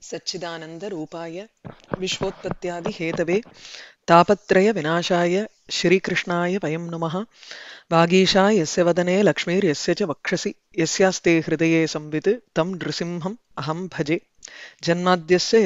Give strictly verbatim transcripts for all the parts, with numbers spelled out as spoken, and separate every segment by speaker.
Speaker 1: सच्चिदानंद रूपाय विश्वोत्पत्त्यादि Hathaway तापत्रय विनाशाय श्री कृष्णाय वयं नमः। वागीशा यस्य वदने लक्ष्मीर्यस्य च वक्षसि यस्यास्ते हृदये संवित् तं नृसिंहम् अहं भजे। जन्माद्यस्य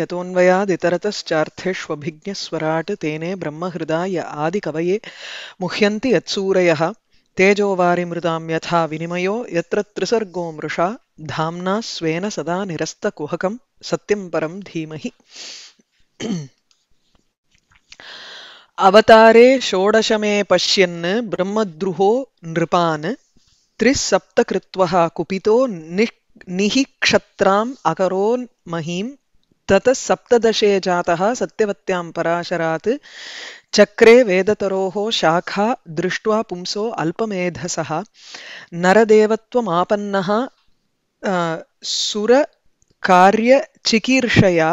Speaker 1: यतोऽन्वयादितरतश्चार्थेष्वभिज्ञस्वराट् तेने ब्रह्महृदाय आदिकवये मुह्यन्ति यत्सूरयः। तेजोवारिमृतां यथा विनिमयो यत्र त्रिसर्गो मृषा धाम्ना स्वेन सदा निरस्तकुहकं सत्यं परं धीमहि। अवतारे षोडशमे पश्यन् ब्रह्मद्रुहो नृपान् त्रिसप्तकृत्वः कुपितो निःक्षत्राम् अकरोन् महीं ततः सप्तदशे जातः सत्यवत्यां पराशरात् चक्रे वेदतरोः शाखा दृष्ट्वा पुंसो अल्पमेधसः नरदेवत्वमापन्नः सुरकार्यचिकीर्षया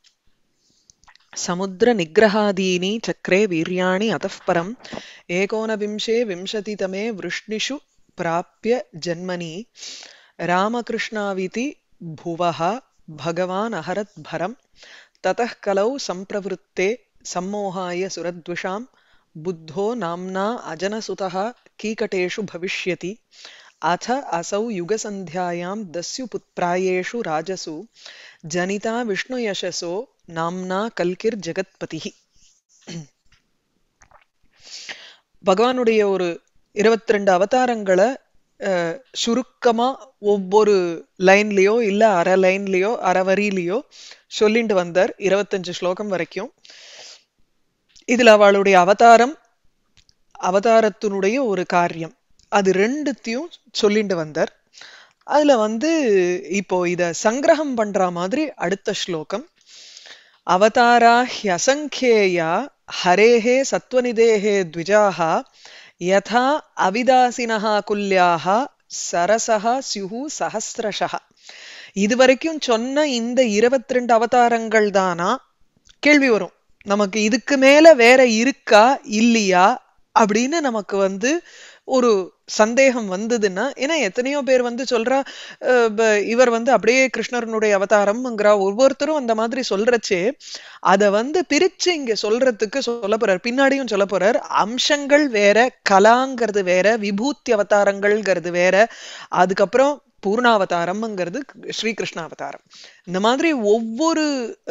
Speaker 1: समुद्रनिग्रहादीनि चक्रे वीर्याणि अतः परम् एकोनविंशे विंशतितमे वृष्णिषु प्राप्य जन्मनि रामकृष्णाविति भुवः भगवान् अहरत् भरम् ततः कलौ सम्प्रवृत्ते सम्मोहाय सुरद्विषां बुद्धो नाम्ना अजनसुतः कीकटेषु भविष्यति। अथ असौ युगसन्ध्यायां दस्युपुत्रायेषु राजसु जनिता विष्णुयशसो नाम्ना कल्किर्जगत्पतिः। பகவானுடைய ஒரு இருபத்தி ரெண்டு அவதாரங்களை சுருக்கமா ஒவ்வொரு லைன்லயோ இல்ல அரை லைன்லயோ அரை வரியிலயோ சொல்லிட்டு வந்தார் இருபத்தஞ்சு ஸ்லோகம் வரைக்கும். இதுல அவளுடைய அவதாரம் அவதாரத்தினுடைய ஒரு காரியம் அது ரெண்டுத்தையும் சொல்லிட்டு வந்தார். அதுல வந்து இப்போ இத சங்கிரகம் பண்ற மாதிரி அடுத்த ஸ்லோகம் அவதாரா ஹ்யசங்கேயா ஹரேஹே சத்வநிதேஹே த்விஜாஹ யதா அவிதாசினஹ குல்யாஹ சரசஹ ஸ்யுஹு சஹஸ்ரஷஹ. இதுவரைக்கும் சொன்ன இந்த இருபத்தி ரெண்டு அவதாரங்கள் தானா கேள்வி வரும் நமக்கு. இதுக்கு மேல வேற இருக்கா இல்லையா அப்படின்னு நமக்கு வந்து ஒரு சந்தேகம் வந்ததுன்னா, ஏன்னா எத்தனையோ பேர் வந்து சொல்றா இவர் வந்து அப்படியே கிருஷ்ணனுடைய அவதாரம்ங்கிறா. ஒவ்வொருத்தரும் அந்த மாதிரி சொல்றச்சே அத வந்து பிரிச்சு இங்க சொல்றதுக்கு சொல்ல போறார், பின்னாடியும் சொல்ல போறார். அம்சங்கள் வேற, கலாங்கிறது வேற, விபூத்தி அவதாரங்கள்ங்கிறது வேற, அதுக்கப்புறம் பூர்ணாவதாரம்ங்கிறது ஸ்ரீகிருஷ்ண அவதாரம். இந்த மாதிரி ஒவ்வொரு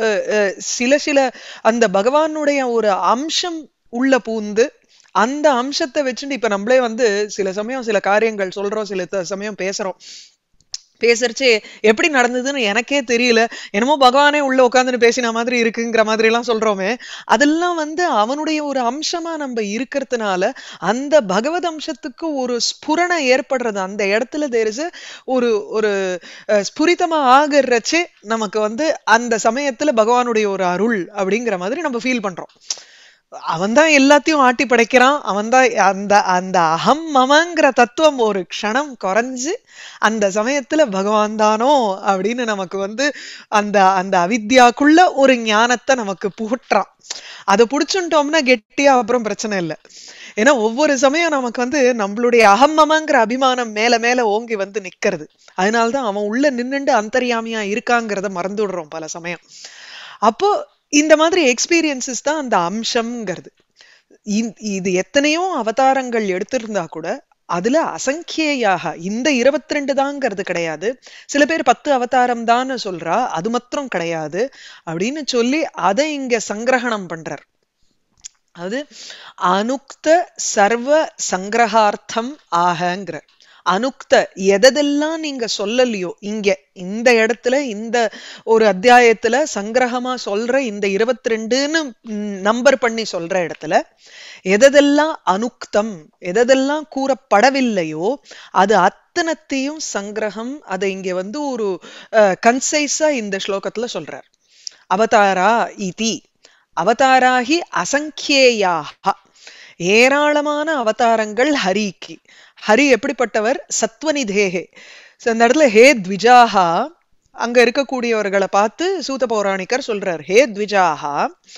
Speaker 1: சில சில அந்த பகவானுடைய ஒரு அம்சம் உள்ள பூந்து அந்த அம்சத்தை வச்சுட்டு இப்ப நம்மளே வந்து சில சமயம் சில காரியங்கள் சொல்றோம், சில சமயம் பேசுறோம். பேசுறச்சே எப்படி நடந்ததுன்னு எனக்கே தெரியல, என்னமோ பகவானே உள்ள உட்காந்துன்னு பேசின மாதிரி இருக்குங்கிற மாதிரி எல்லாம் சொல்றோமே. அதெல்லாம் வந்து அவனுடைய ஒரு அம்சமா நம்ம இருக்கிறதுனால அந்த பகவத் அம்சத்துக்கு ஒரு ஸ்புரணை ஏற்படுறது. அந்த இடத்துல தேரிசு ஒரு ஒரு ஸ்புரிதமா ஆகிறச்சே நமக்கு வந்து அந்த சமயத்துல பகவானுடைய ஒரு அருள் அப்படிங்கிற மாதிரி நம்ம ஃபீல் பண்றோம். அவன்தான் எல்லாத்தையும் ஆட்டி படைக்கிறான், அவன்தான் அந்த அந்த அகம் மமங்கிற தத்துவம் ஒரு க்ஷணம் குறைஞ்சு அந்த சமயத்துல பகவான் தானோ அப்படின்னு நமக்கு வந்து அந்த அந்த அவித்யாக்குள்ள ஒரு ஞானத்தை நமக்கு புகட்டுறான். அதை புடிச்சுட்டோம்னா கெட்டியா அப்புறம் பிரச்சனை இல்லை. ஏன்னா ஒவ்வொரு சமயம் நமக்கு வந்து நம்மளுடைய அகம்மமங்கிற அபிமானம் மேல மேல ஓங்கி வந்து நிக்கிறது. அதனால்தான் அவன் உள்ள நின்னுண்டு அந்தர்யாமியா இருக்காங்கிறத மறந்துடுறோம் பல சமயம். அப்போ இந்த மாதிரி எக்ஸ்பீரியன்சஸ் தான் அந்த அம்சம்ங்கிறது. இது எத்தனையோ அவதாரங்கள் எடுத்திருந்தா கூட அதுல அசங்கேயாக இந்த இருபத்தி ரெண்டு தாங்கிறது கிடையாது. சில பேர் பத்து அவதாரம் தான் சொல்றா, அது மாத்திரம் கிடையாது அப்படின்னு சொல்லி அதை இங்க சங்கிரகணம் பண்றார். அது அனுக்த சர்வ சங்கிரகார்த்தம் ஆகங்கிற அனுக்த எதெல்லாம் நீங்க சொல்லலையோ இங்க இந்த இடத்துல இந்த ஒரு அத்தியாயத்துல சங்கிரகமா சொல்ற இந்த இருபத்தி ரெண்டுன்னு நம்பர் பண்ணி சொல்ற இடத்துல எதெல்லாம் அனுக்தம் எதெல்லாம் கூறப்படவில்லையோ அது அத்தனத்தையும் சங்கிரகம் அதை இங்க வந்து ஒரு கன்சைஸா இந்த ஸ்லோகத்துல சொல்றார். அவதாரா இதி அவதாராகி அசங்கேயாக ஏராளமான அவதாரங்கள் ஹரிக்கு. ஹரி எப்படிப்பட்டவர்? சத்வநிதேஹே. அந்த இடத்துல ஹே த்விஜாஹா அங்க இருக்கக்கூடியவர்களை பார்த்து சூத பௌராணிகர் சொல்றார், ஹே த்விஜாஹா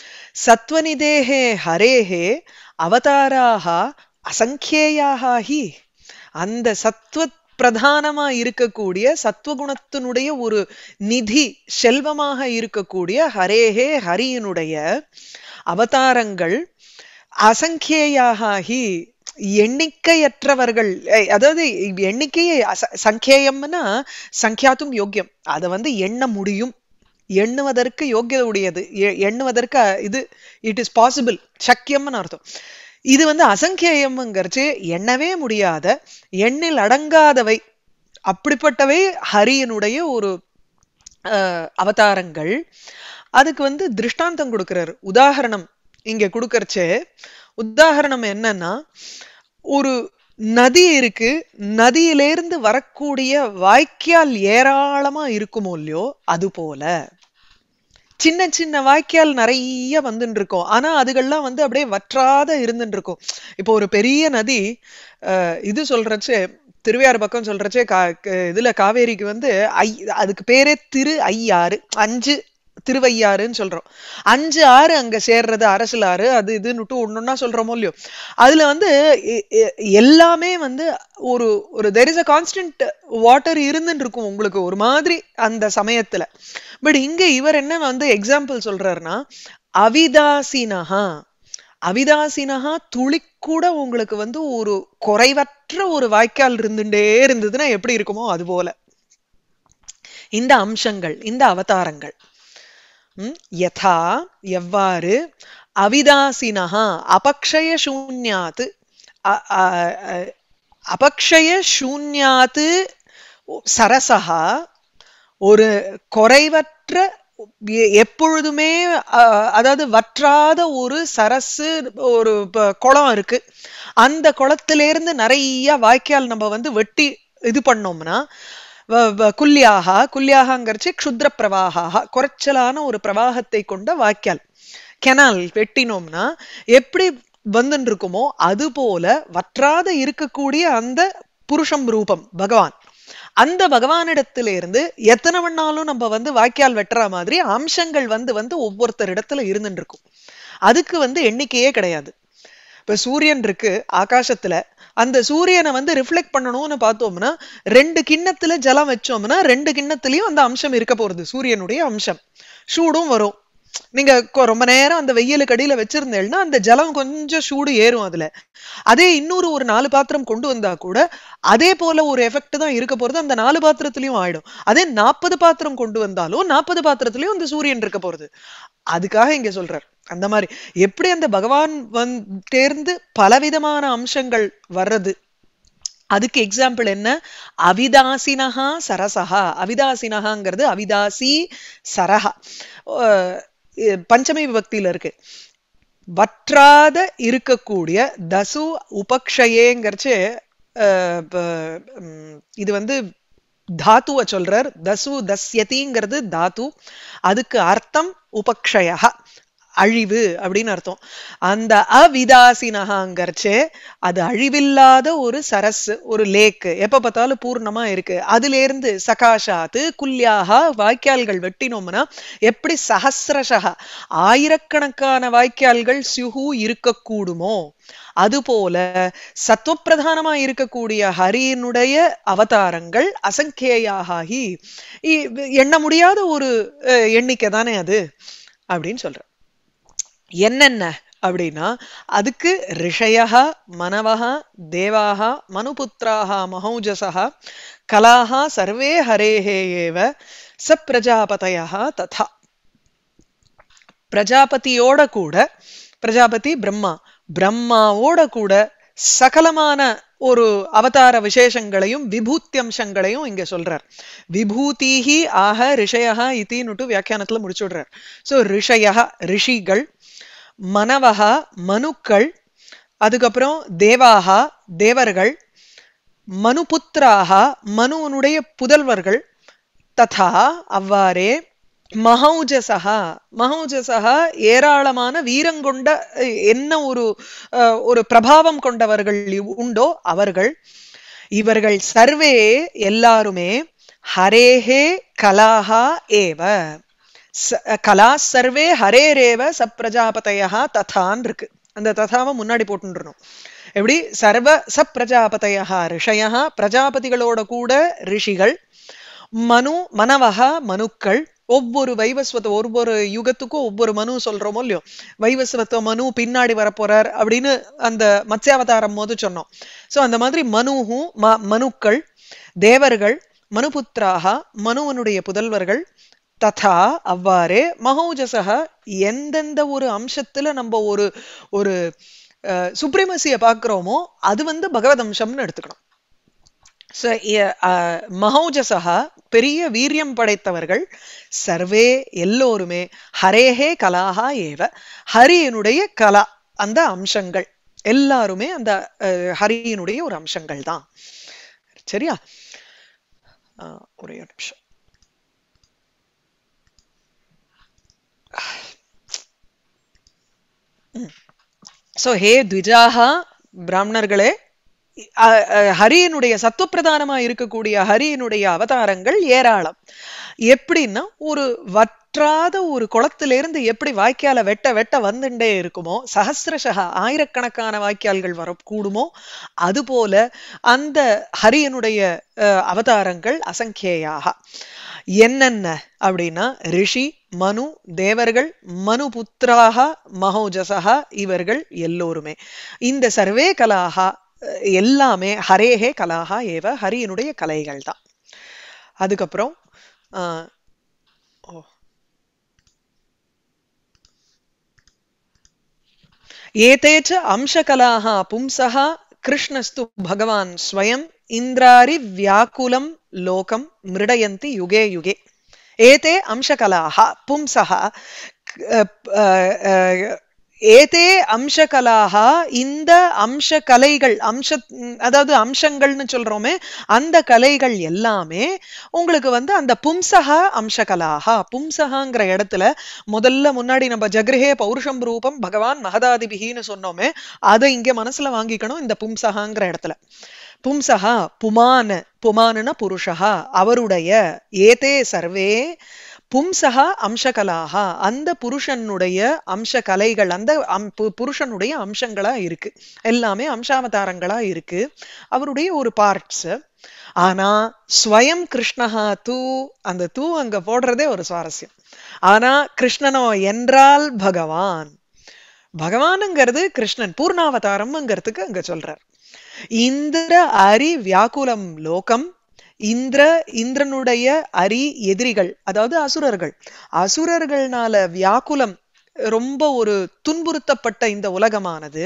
Speaker 1: சத்வநிதேஹே ஹரேஹே அவதாராஹா அசங்கேயாஹா ஹி. அந்த சத்வ பிரதானமா இருக்கக்கூடிய சத்வகுணத்தினுடைய ஒரு நிதி செல்வமாக இருக்கக்கூடிய ஹரேஹே ஹரியினுடைய அவதாரங்கள் அசங்கேயாகி எண்ணிக்கையற்றவர்கள், அதாவது எண்ணிக்கையை சங்கேயம்னா சங்கியாத்தும் யோக்கியம், அதை வந்து எண்ண முடியும், எண்ணுவதற்கு யோக்கியதை உடையது, எண்ணுவதற்கு இது இட் இஸ் பாசிபிள், சக்கியம்னு அர்த்தம். இது வந்து அசங்கேயம்ங்கிறச்சு எண்ணவே முடியாத எண்ணில் அடங்காதவை, அப்படிப்பட்டவை ஹரியனுடைய ஒரு அஹ் அவதாரங்கள். அதுக்கு வந்து திருஷ்டாந்தம் கொடுக்கிறார், உதாரணம் இங்க கொடுக்கறச்சே. உதாரணம் என்னன்னா, ஒரு நதி இருக்கு, நதியிலிருந்து வரக்கூடிய வாய்க்கால் ஏராளமா இருக்குமோ இல்லையோ, அது போல சின்ன சின்ன வாய்க்கால் நிறைய வந்துட்டு இருக்கும், ஆனா அதுகள்லாம் வந்து அப்படியே வற்றாத இருந்துட்டு இருக்கும். இப்போ ஒரு பெரிய நதி, அஹ் இது சொல்றச்சே திருவையாறு பக்கம் சொல்றச்சே கா இதுல காவேரிக்கு வந்து ஐ அதுக்கு பேரே திரு ஐயாறு, அஞ்சு திருவையாறுன்னு சொல்றோம். அஞ்சு ஆறு அங்க சேர்றது அரசல் ஆறு, அது இதுன்னுட்டு ஒன்னொன்னா சொல்றோமோ இல்லையோ. அதுல வந்து எல்லாமே வந்து ஒரு ஒரு there is a constant water இருந்துட்டு இருக்கும் உங்களுக்கு ஒரு மாதிரி அந்த சமயத்துல. பட் இங்க இவர் என்ன வந்து எக்ஸாம்பிள் சொல்றாருன்னா, அவிதாசினஹா, அவிதாசினஹா துளி கூட உங்களுக்கு வந்து ஒரு குறைவற்ற ஒரு வாய்க்கால் இருந்துட்டே இருந்ததுன்னா எப்படி இருக்குமோ அது போல இந்த அம்சங்கள், இந்த அவதாரங்கள். யதா எவ்வாறு, அவிதாசினஹா அபக்ஷய சூன்யாத்து, அபக்ஷய சூன்யாத்து சரசஹா, ஒரு குறைவற்ற எப்பொழுதுமே அதாவது வற்றாத ஒரு சரசு, ஒரு குளம் இருக்கு, அந்த குளத்திலிருந்து நிறைய வாய்க்கால் நம்ம வந்து வெட்டி இது பண்ணோம்னா, குல்யாகா, குல்யாகங்கிறச்சு க்ஷுத்ர பிரவாகா, குறைச்சலான ஒரு பிரவாகத்தை கொண்ட வாய்க்கால், கெனால் வெட்டினோம்னா எப்படி வந்துட்டு இருக்குமோ அது போல வற்றாத இருக்கக்கூடிய அந்த புருஷம் ரூபம் பகவான், அந்த பகவானிடத்திலிருந்து எத்தனை வேணாலும் நம்ம வந்து வாய்க்கால் வெட்டுற மாதிரி அம்சங்கள் வந்து வந்து ஒவ்வொருத்தர் இடத்துல இருந்துட்டு இருக்கும். அதுக்கு வந்து எண்ணிக்கையே கிடையாது. இப்ப சூரியன் இருக்கு ஆகாசத்துல, அந்த சூரியனை வந்து ரிஃப்ளெக்ட் பண்ணணும்னு பார்த்தோம்னா ரெண்டு கிண்ணத்துல ஜலம் வச்சோம்னா ரெண்டு கிண்ணத்திலயும் அந்த அம்சம் இருக்க போறது, சூரியனுடைய அம்சம். சூடும் வரும். நீங்க ரொம்ப நேரம் அந்த வெயிலுக்கு அடியில வச்சிருந்தேன்னா அந்த ஜலம் கொஞ்சம் சூடு ஏறும் அதுல. அதே இன்னொரு ஒரு நாலு பாத்திரம் கொண்டு வந்தா கூட அதே போல ஒரு எஃபெக்ட் தான் இருக்க போறது, அந்த நாலு பாத்திரத்திலயும் ஆயிடும். அதே நாற்பது பாத்திரம் கொண்டு வந்தாலும் நாற்பது பாத்திரத்திலயும் அந்த சூரியன் இருக்க போறது. அதுக்காக இங்க சொல்றார், அந்த மாதிரி எப்படி அந்த பகவான் வந்து பலவிதமான அம்சங்கள் வர்றது, அதுக்கு எக்ஸாம்பிள் என்ன, அவிதாசினஹா சரசஹா. அவிதாசினஹாங்கிறது அவிதாசி சரஹா, பஞ்சமி விபக்தியில இருக்கு. வற்றாத இருக்கக்கூடிய தசு உபக்ஷயேங்கிறச்சு இது வந்து தாத்துவ சொல்றார். தசு தஸ்யதிங்கிறது தாத்து, அதுக்கு அர்த்தம் உபக்ஷயா, அழிவு அப்படின்னு அர்த்தம். அந்த அவிதாசினஹாங்கிறச்சே அது அழிவில்லாத ஒரு சரஸ், ஒரு லேக், எப்ப பார்த்தாலும் பூர்ணமா இருக்கு. அதுல இருந்து சகாஷாத்து குல்யாக வாய்க்கால்கள் வெட்டினோம்னா எப்படி சஹசிரஷா ஆயிரக்கணக்கான வாய்க்கால்கள் சியுஹு இருக்கக்கூடுமோ அதுபோல சத்துவப்பிரதானமா இருக்கக்கூடிய ஹரியினுடைய அவதாரங்கள் அசங்கேயாகி எண்ண முடியாத ஒரு எண்ணிக்கை தானே அது அப்படின்னு சொல்ற. என்னென்ன அப்படின்னா அதுக்கு ரிஷயா மனவஹா தேவாஹா மனுபுத்திராஹா மஹௌஜசஹா கலாஹா சர்வே ஹரேஹே ஏவ ச பிரஜாபதயா ததா. பிரஜாபதியோட கூட, பிரஜாபதி பிரம்மா, பிரம்மாவோட கூட சகலமான ஒரு அவதார விசேஷங்களையும் விபூத்தியம்சங்களையும் இங்க சொல்றார். விபூதிஹி ஆஹ ரிஷயா இத்தின்னுட்டு வியாக்கியானத்துல முடிச்சுடுறார். சோ ரிஷயா ரிஷிகள், மனவஹா மனுக்கள், அதுக்கப்புறம் தேவாஹா தேவர்கள், மனுபுத்திராஹா மனுவனுடைய புதல்வர்கள், ததா அவ்வாறே, மஹௌஜசஹா மஹௌஜசஹா ஏராளமான வீரங்கொண்ட என்ன ஒரு ஒரு பிரபாவம் கொண்டவர்கள் உண்டோ அவர்கள், இவர்கள் சர்வே எல்லாருமே ஹரேஹே கலாஹா ஏவ, கலா சர்வே ஹரேரேவ ச பிரஜாபதயா ததான் இருக்கு. அந்த ததாவை முன்னாடி போட்டுருணும். எப்படி சர்வ ச பிரஜாபதயா ரிஷயா பிரஜாபதிகளோட கூட ரிஷிகள் மனு மனவஹா மனுக்கள் ஒவ்வொரு வைவஸ்வத ஒவ்வொரு யுகத்துக்கும் ஒவ்வொரு மனு சொல்றோமோ இல்லையோ வைவஸ்வத மனு பின்னாடி வரப்போறார் அப்படின்னு அந்த மத்ஸ்யாவதாரம் போது சொன்னோம். சோ அந்த மாதிரி மனுஹு மனுக்கள் தேவர்கள் மனுபுத்திராக மனுவனுடைய புதல்வர்கள் ததா அவ்வாறே மகௌஜசக எந்தெந்த ஒரு அம்சத்துல நம்ம ஒரு ஒரு சுப்ரீமசியை பார்க்கிறோமோ அது வந்து பகவதம்சம்னு எடுத்துக்கணும். மகௌஜசா பெரிய வீரியம் படைத்தவர்கள் சர்வே எல்லோருமே ஹரேஹே கலாஹா ஏவ ஹரியினுடைய கலா அந்த அம்சங்கள் எல்லாருமே அந்த ஹரியினுடைய ஒரு அம்சங்கள் தான். சரியா? ஒரே நிமிஷம். சோ ஹே த்விஜாஹா பிராமணர்களே, ஹரியினுடைய சத்துவப்பிரதானமா இருக்கக்கூடிய ஹரியினுடைய அவதாரங்கள் ஏராளம். எப்படின்னா ஒரு வற்றாத ஒரு குளத்திலிருந்து எப்படி வாய்க்கால வெட்ட வெட்ட வந்துட்டே இருக்குமோ, சஹசிரசக ஆயிரக்கணக்கான வாய்க்கால்கள் வரக்கூடுமோ, அது போல அந்த ஹரியனுடைய அவதாரங்கள் அசங்கேயாக. என்னென்ன அப்படின்னா ரிஷி மனு தேவர்கள் மனு புத்திராக மகௌஜசா இவர்கள் எல்லோருமே இந்த சர்வே கலாகா எல்லாமே ஹரேஹே கலாஹா ஏவ ஹரியினுடைய கலைகள் தான். அதுக்கப்புறம் ஆஹ் ஓ ஏதேச்ச அம்சகலாஹ பும்சஹ கிருஷ்ணஸ்து பகவான் ஸ்வயம் இந்திராரி வியாக்குலம் லோகம் மிருடயந்தி யுகே யுகே. ஏதே அம்சகலாஹ பும்சஹ ஏதே அம்சகலாஹ இந்த அம்ச கலைகள் அம்ச அதாவது அம்சங்கள்னு சொல்றோமே அந்த கலைகள் எல்லாமே உங்களுக்கு வந்து அந்த பும்சஹா அம்சகலாஹ. பும்சஹாங்கிற இடத்துல முதல்ல முன்னாடி நம்ம ஜக்ரஹே பௌருஷம் ரூபம் பகவான் மகதாதிபிகின்னு சொன்னோமே அதை இங்க மனசுல வாங்கிக்கணும். இந்த பும்சஹாங்கிற இடத்துல பும்சஹா புமான புமானுன புருஷா அவருடைய ஏதே சர்வே பும்சஹா அம்சகலாக அந்த புருஷனுடைய அம்ச கலைகள் அந்த புருஷனுடைய அம்சங்களா இருக்கு, எல்லாமே அம்சாவதாரங்களா இருக்கு, அவருடைய ஒரு பார்ட்ஸ். ஆனா ஸ்வயம் கிருஷ்ணஹா தூ அந்த தூ அங்க போடுறதே ஒரு சுவாரஸ்யம். ஆனா கிருஷ்ணனோ என்றால் பகவான், பகவானுங்கிறது கிருஷ்ணன் பூர்ணாவதாரம்ங்கிறதுக்கு அங்க சொல்றார். இந்திர அரி வியாக்குலம் லோகம் இந்திர இந்திரனுடைய அரி எதிரிகள் அதாவது அசுரர்கள், அசுரர்கள்னால வியாக்குலம் ரொம்ப ஒரு துன்புறுத்தப்பட்ட இந்த உலகமானது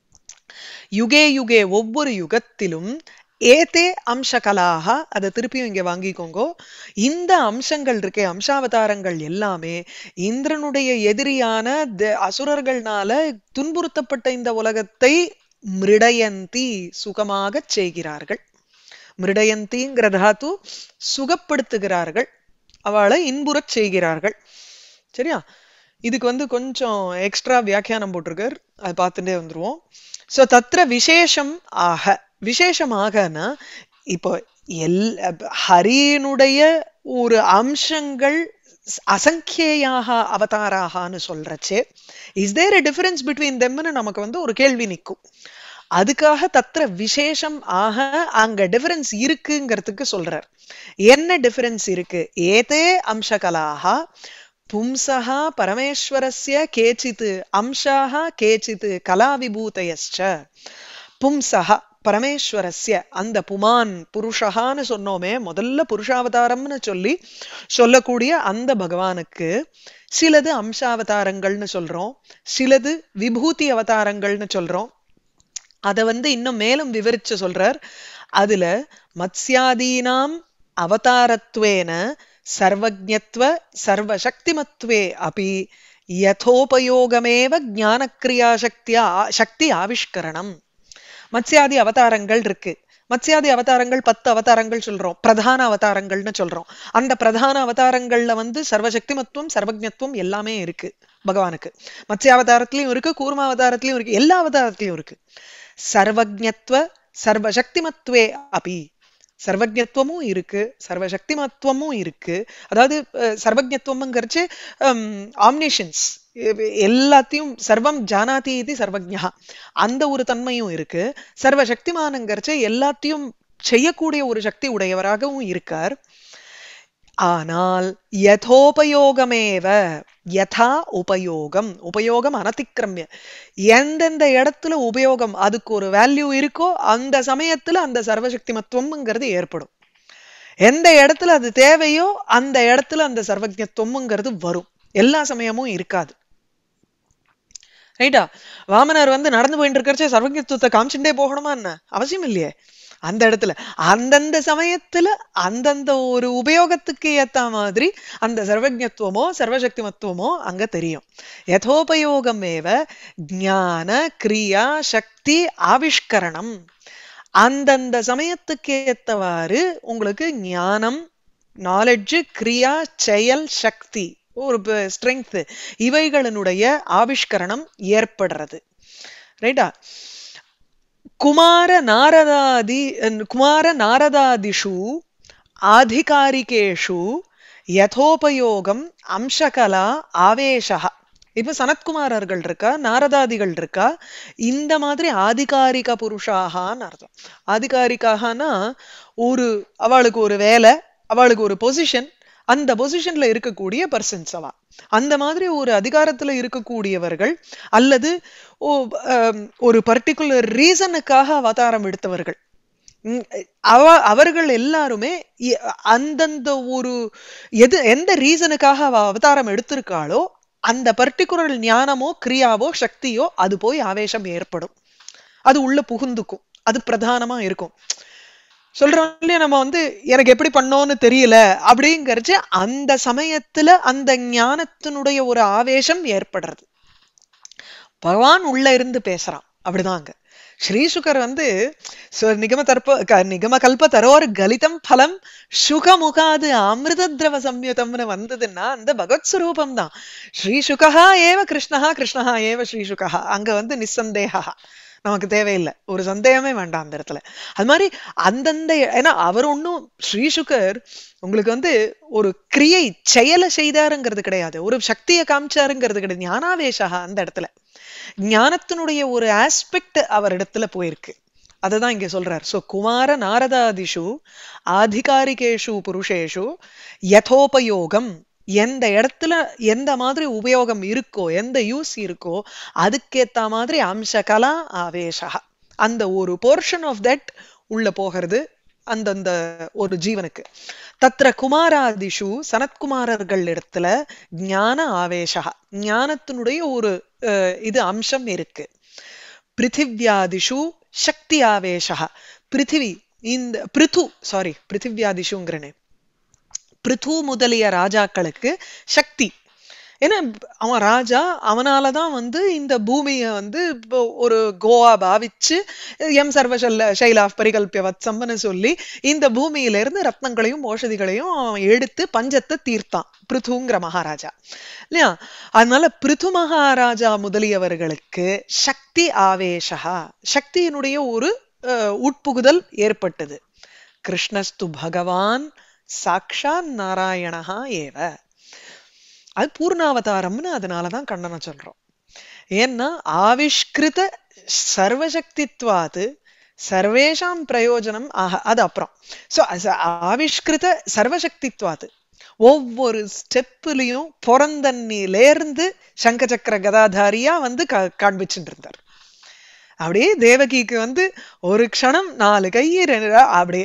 Speaker 1: யுகே யுகே ஒவ்வொரு யுகத்திலும் ஏதே அம்சகலாக அதை திருப்பியும் இங்க வாங்கிக்கோங்க. இந்த அம்சங்கள் இருக்கே அம்சாவதாரங்கள் எல்லாமே இந்திரனுடைய எதிரியான அசுரர்கள்னால துன்புறுத்தப்பட்ட இந்த உலகத்தை மிருடயந்தி சுகமாக செய்கிறார்கள். மிருடயந்திங்கிற தாத்து சுகப்படுத்துகிறார்கள், அவளை இன்புறச் செய்கிறார்கள். சரியா? இதுக்கு வந்து கொஞ்சம் எக்ஸ்ட்ரா வியாக்கியானம் போட்டிருக்கார், அது பார்த்துட்டே வந்துருவோம். சோ தத்ர விசேஷம் ஆக விசேஷமாகனா இப்போ எல் ஹரியினுடைய ஒரு அம்சங்கள் அசங்கேயாக அவதாராகனு சொல்றச்சே is there a difference between தெம்னு நமக்கு வந்து ஒரு கேள்வி நிற்கும். அதுக்காக தத்ர விசேஷம் ஆக அங்க டிஃபரன்ஸ் இருக்குங்கிறதுக்கு சொல்றார். என்ன டிஃபரன்ஸ் இருக்கு? ஏதே அம்சகலாக பும்சஹா பரமேஸ்வரஸ்ய கேச்சித் அம்சாஹ கேச்சித் கலா விபூதயஸ்ச. பும்சஹா பரமேஸ்வரஸ்ய அந்த புமான் புருஷகான்னு சொன்னோமே முதல்ல புருஷாவதாரம்னு சொல்லி சொல்லக்கூடிய அந்த பகவானுக்கு சிலது அம்சாவதாரங்கள்னு சொல்றோம், சிலது விபூதி அவதாரங்கள்னு சொல்றோம். அத வந்து இன்னும் மேலும் விவரிச்சு சொல்றார். அதுல மத்ஸ்யாதீனாம் அவதாரத்வேன சர்வஜ்ஞத்வ சர்வசக்திமத்வே அபி யதோபயோகமேவ ஞானக்ரியா சக்தியா சக்தி ஆவிஷ்கரணம். மத்ஸ்யாதி அவதாரங்கள் இருக்கு. மத்ஸ்யாதி அவதாரங்கள் பத்து அவதாரங்கள் சொல்றோம், பிரதான அவதாரங்கள்னு சொல்றோம். அந்த பிரதான அவதாரங்கள்ல வந்து சர்வசக்திமத்துவம் சர்வஜ்ஞத்துவம் எல்லாமே இருக்கு பகவானுக்கு. மத்ஸ்யாவதாரத்திலயும் இருக்கு, கூர்மாவதாரத்திலயும் இருக்கு, எல்லா அவதாரத்திலயும் இருக்கு. சர்வஜ்ஞத்வ சர்வசக்திமத்வே அபி சர்வஜ்ஞத்துவமும் இருக்கு சர்வசக்திமத்துவமும் இருக்கு. அதாவது சர்வஜ்ஞத்துவம்ங்கிறச்சு ஆம்னிஷன்ஸ் எல்லாத்தையும் சர்வம் ஜானாதி இது சர்வஜ்ஞா அந்த ஒரு தன்மையும் இருக்கு. சர்வ சக்திமானங்கர்ச்ச எல்லாத்தையும் செய்யக்கூடிய ஒரு சக்தி உடையவராகவும் இருக்கார். ஆனால் யதோபயோகமேவ யதா உபயோகம் உபயோகம் அனதிக்கிரமிய எந்தெந்த இடத்துல உபயோகம் அதுக்கு ஒரு வேல்யூ இருக்கோ அந்த சமயத்துல அந்த சர்வசக்திமத்துவம்ங்கிறது ஏற்படும். எந்த இடத்துல அது தேவையோ அந்த இடத்துல அந்த சர்வஜத்துவம்ங்கிறது வரும். எல்லா சமயமும் இருக்காது. ரைட்டா? வாமனர் வந்து நடந்து போயிட்டு இருக்கிறச்சே சர்வஜத்துவத்தை காமிச்சுட்டே போகணுமா என்ன அவசியம் இல்லையே. அந்த இடத்துல அந்தந்த சமயத்துல அந்தந்த ஒரு உபயோகத்துக்கு ஏத்த மாதிரி அந்த சர்வஜத்துவமோ சர்வசக்திமத்துவமோ அங்க தெரியும். யதோபயோகமேவ ஞான கிரியா சக்தி ஆவிஷ்கரணம் அந்தந்த சமயத்துக்கு ஏத்தவாறு உங்களுக்கு ஞானம் நாலெட்ஜ் கிரியா செயல் சக்தி ஒரு ஸ்ட்ரெங்க் இவைகளினுடைய ஆவிஷ்கரணம் ஏற்படுறது. ரைட்டா? குமார நாரதாதி குமார நாரதாதிஷு ஆதிகாரிகேஷு யதோபயோகம் அம்சகலா ஆவேஷா. இப்ப சனத்குமாரர்கள் இருக்கா, நாரதாதிகள் இருக்கா, இந்த மாதிரி ஆதிகாரிக புருஷாகான்னு அர்த்தம். ஆதிகாரிக்காகனா ஒரு அவளுக்கு ஒரு வேலை, அவளுக்கு ஒரு பொசிஷன், அந்த பொசிஷன்ல இருக்கக்கூடிய பர்சன்ஸ் அவா. அந்த மாதிரி ஒரு அதிகாரத்துல இருக்கக்கூடியவர்கள் அல்லது ஒரு பர்டிகுலர் ரீசனுக்காக அவதாரம் எடுத்தவர்கள் அவ அவர்கள் எல்லாருமே அந்தந்த ஒரு எது எந்த ரீசனுக்காக அவ அவதாரம் எடுத்திருக்காளோ அந்த பர்டிகுலர் ஞானமோ கிரியாவோ சக்தியோ அது போய் ஆவேசம் ஏற்படும். அது உள்ள புகுந்துக்கும். அது பிரதானமா இருக்கும். சொல்றோம் இல்லையா, நம்ம வந்து எனக்கு எப்படி பண்ணோன்னு தெரியல அப்படிங்கறச்சு அந்த சமயத்துல அந்த ஞானத்தினுடைய ஒரு ஆவேசம் ஏற்படுறது. பகவான் உள்ள இருந்து பேசுறான். அப்படிதாங்க ஸ்ரீசுகர் வந்து நிகம தர்ப்ப நிகம கல்ப தரோர் கலிதம் பலம் சுகமுகாது அமிர்த திரவ சம்யுதம்னு வந்ததுன்னா அந்த பகவத் ஸ்வரூபம் தான். ஸ்ரீசுகா ஏவ கிருஷ்ணஹா கிருஷ்ணஹா ஏவ ஸ்ரீசுகா. அங்க வந்து நிசந்தேகா, நமக்கு தேவையில்லை, ஒரு சந்தேகமே வேண்டாம் அந்த இடத்துல. அது மாதிரி அந்தந்த ஏன்னா அவர் ஒன்னும் ஸ்ரீசுகர் உங்களுக்கு வந்து ஒரு கிரியை செயலை செய்தாருங்கிறது கிடையாது, ஒரு சக்தியை காமிச்சாருங்கிறது கிடையாது. ஞானாவேஷா அந்த இடத்துல ஞானத்தினுடைய ஒரு ஆஸ்பெக்ட் அவர் இடத்துல போயிருக்கு. அததான் இங்க சொல்றார். சோ குமார நாரதாதிஷு ஆதிகாரிகேஷு புருஷேஷு யதோபயோகம் எந்த இடத்துல எந்த மாதிரி உபயோகம் இருக்கோ எந்த யூஸ் இருக்கோ அதுக்கேத்த மாதிரி அம்சகலா ஆவேஷா அந்த ஒரு போர்ஷன் ஆஃப் தட் உள்ள போகிறது அந்தந்த ஒரு ஜீவனுக்கு. தத்ர குமாராதிஷு சனத்குமாரர்கள் இடத்துல ஞான ஆவேஷா ஞானத்தினுடைய ஒரு இது அம்சம் இருக்கு. பிருத்திவியாதிஷு சக்தி ஆவேஷா பிருத்திவி இந்த பிருத்து சாரி பிருத்திவியாதிஷுங்கிறனே பிருத்து முதலிய ராஜாக்களுக்கு சக்தி. ஏன்னா அவன் ராஜா, அவனாலதான் வந்து இந்த பூமியை வந்து ஒரு கோவா பாவிச்சு எம் சர்வசல்ல சைலா பரிகல்பிய வத்சம்னு சொல்லி இந்த பூமியில இருந்து ரத்னங்களையும் ஓஷதிகளையும் அவன் எடுத்து பஞ்சத்தை தீர்த்தான் பிருத்துங்கிற மகாராஜா இல்லையா. அதனால பிருத்து மகாராஜா முதலியவர்களுக்கு சக்தி ஆவேஷா சக்தியினுடைய ஒரு உட்புகுதல் ஏற்பட்டது. கிருஷ்ணஸ்து பகவான் சாக்ஷாத் நாராயணஹா ஏவ. அது பூர்ணாவதாரம்னு அதனாலதான் கண்ணனை சொல்றோம். ஏன்னா ஆவிஷ்கிருத சர்வசக்தித்வாது சர்வேஷாம் பிரயோஜனம் ஆக அது அப்புறம். சோ ஆவிஷ்கிருத சர்வசக்தித்வாது ஒவ்வொரு ஸ்டெப்லயும் பிறந்தன்னிலேருந்து சங்க சக்கர கதாதாரியா வந்து காண்பிச்சுட்டு இருந்தார். அப்படியே தேவகிக்கு வந்து ஒரு க்ஷணம் நாலு கை அப்படியே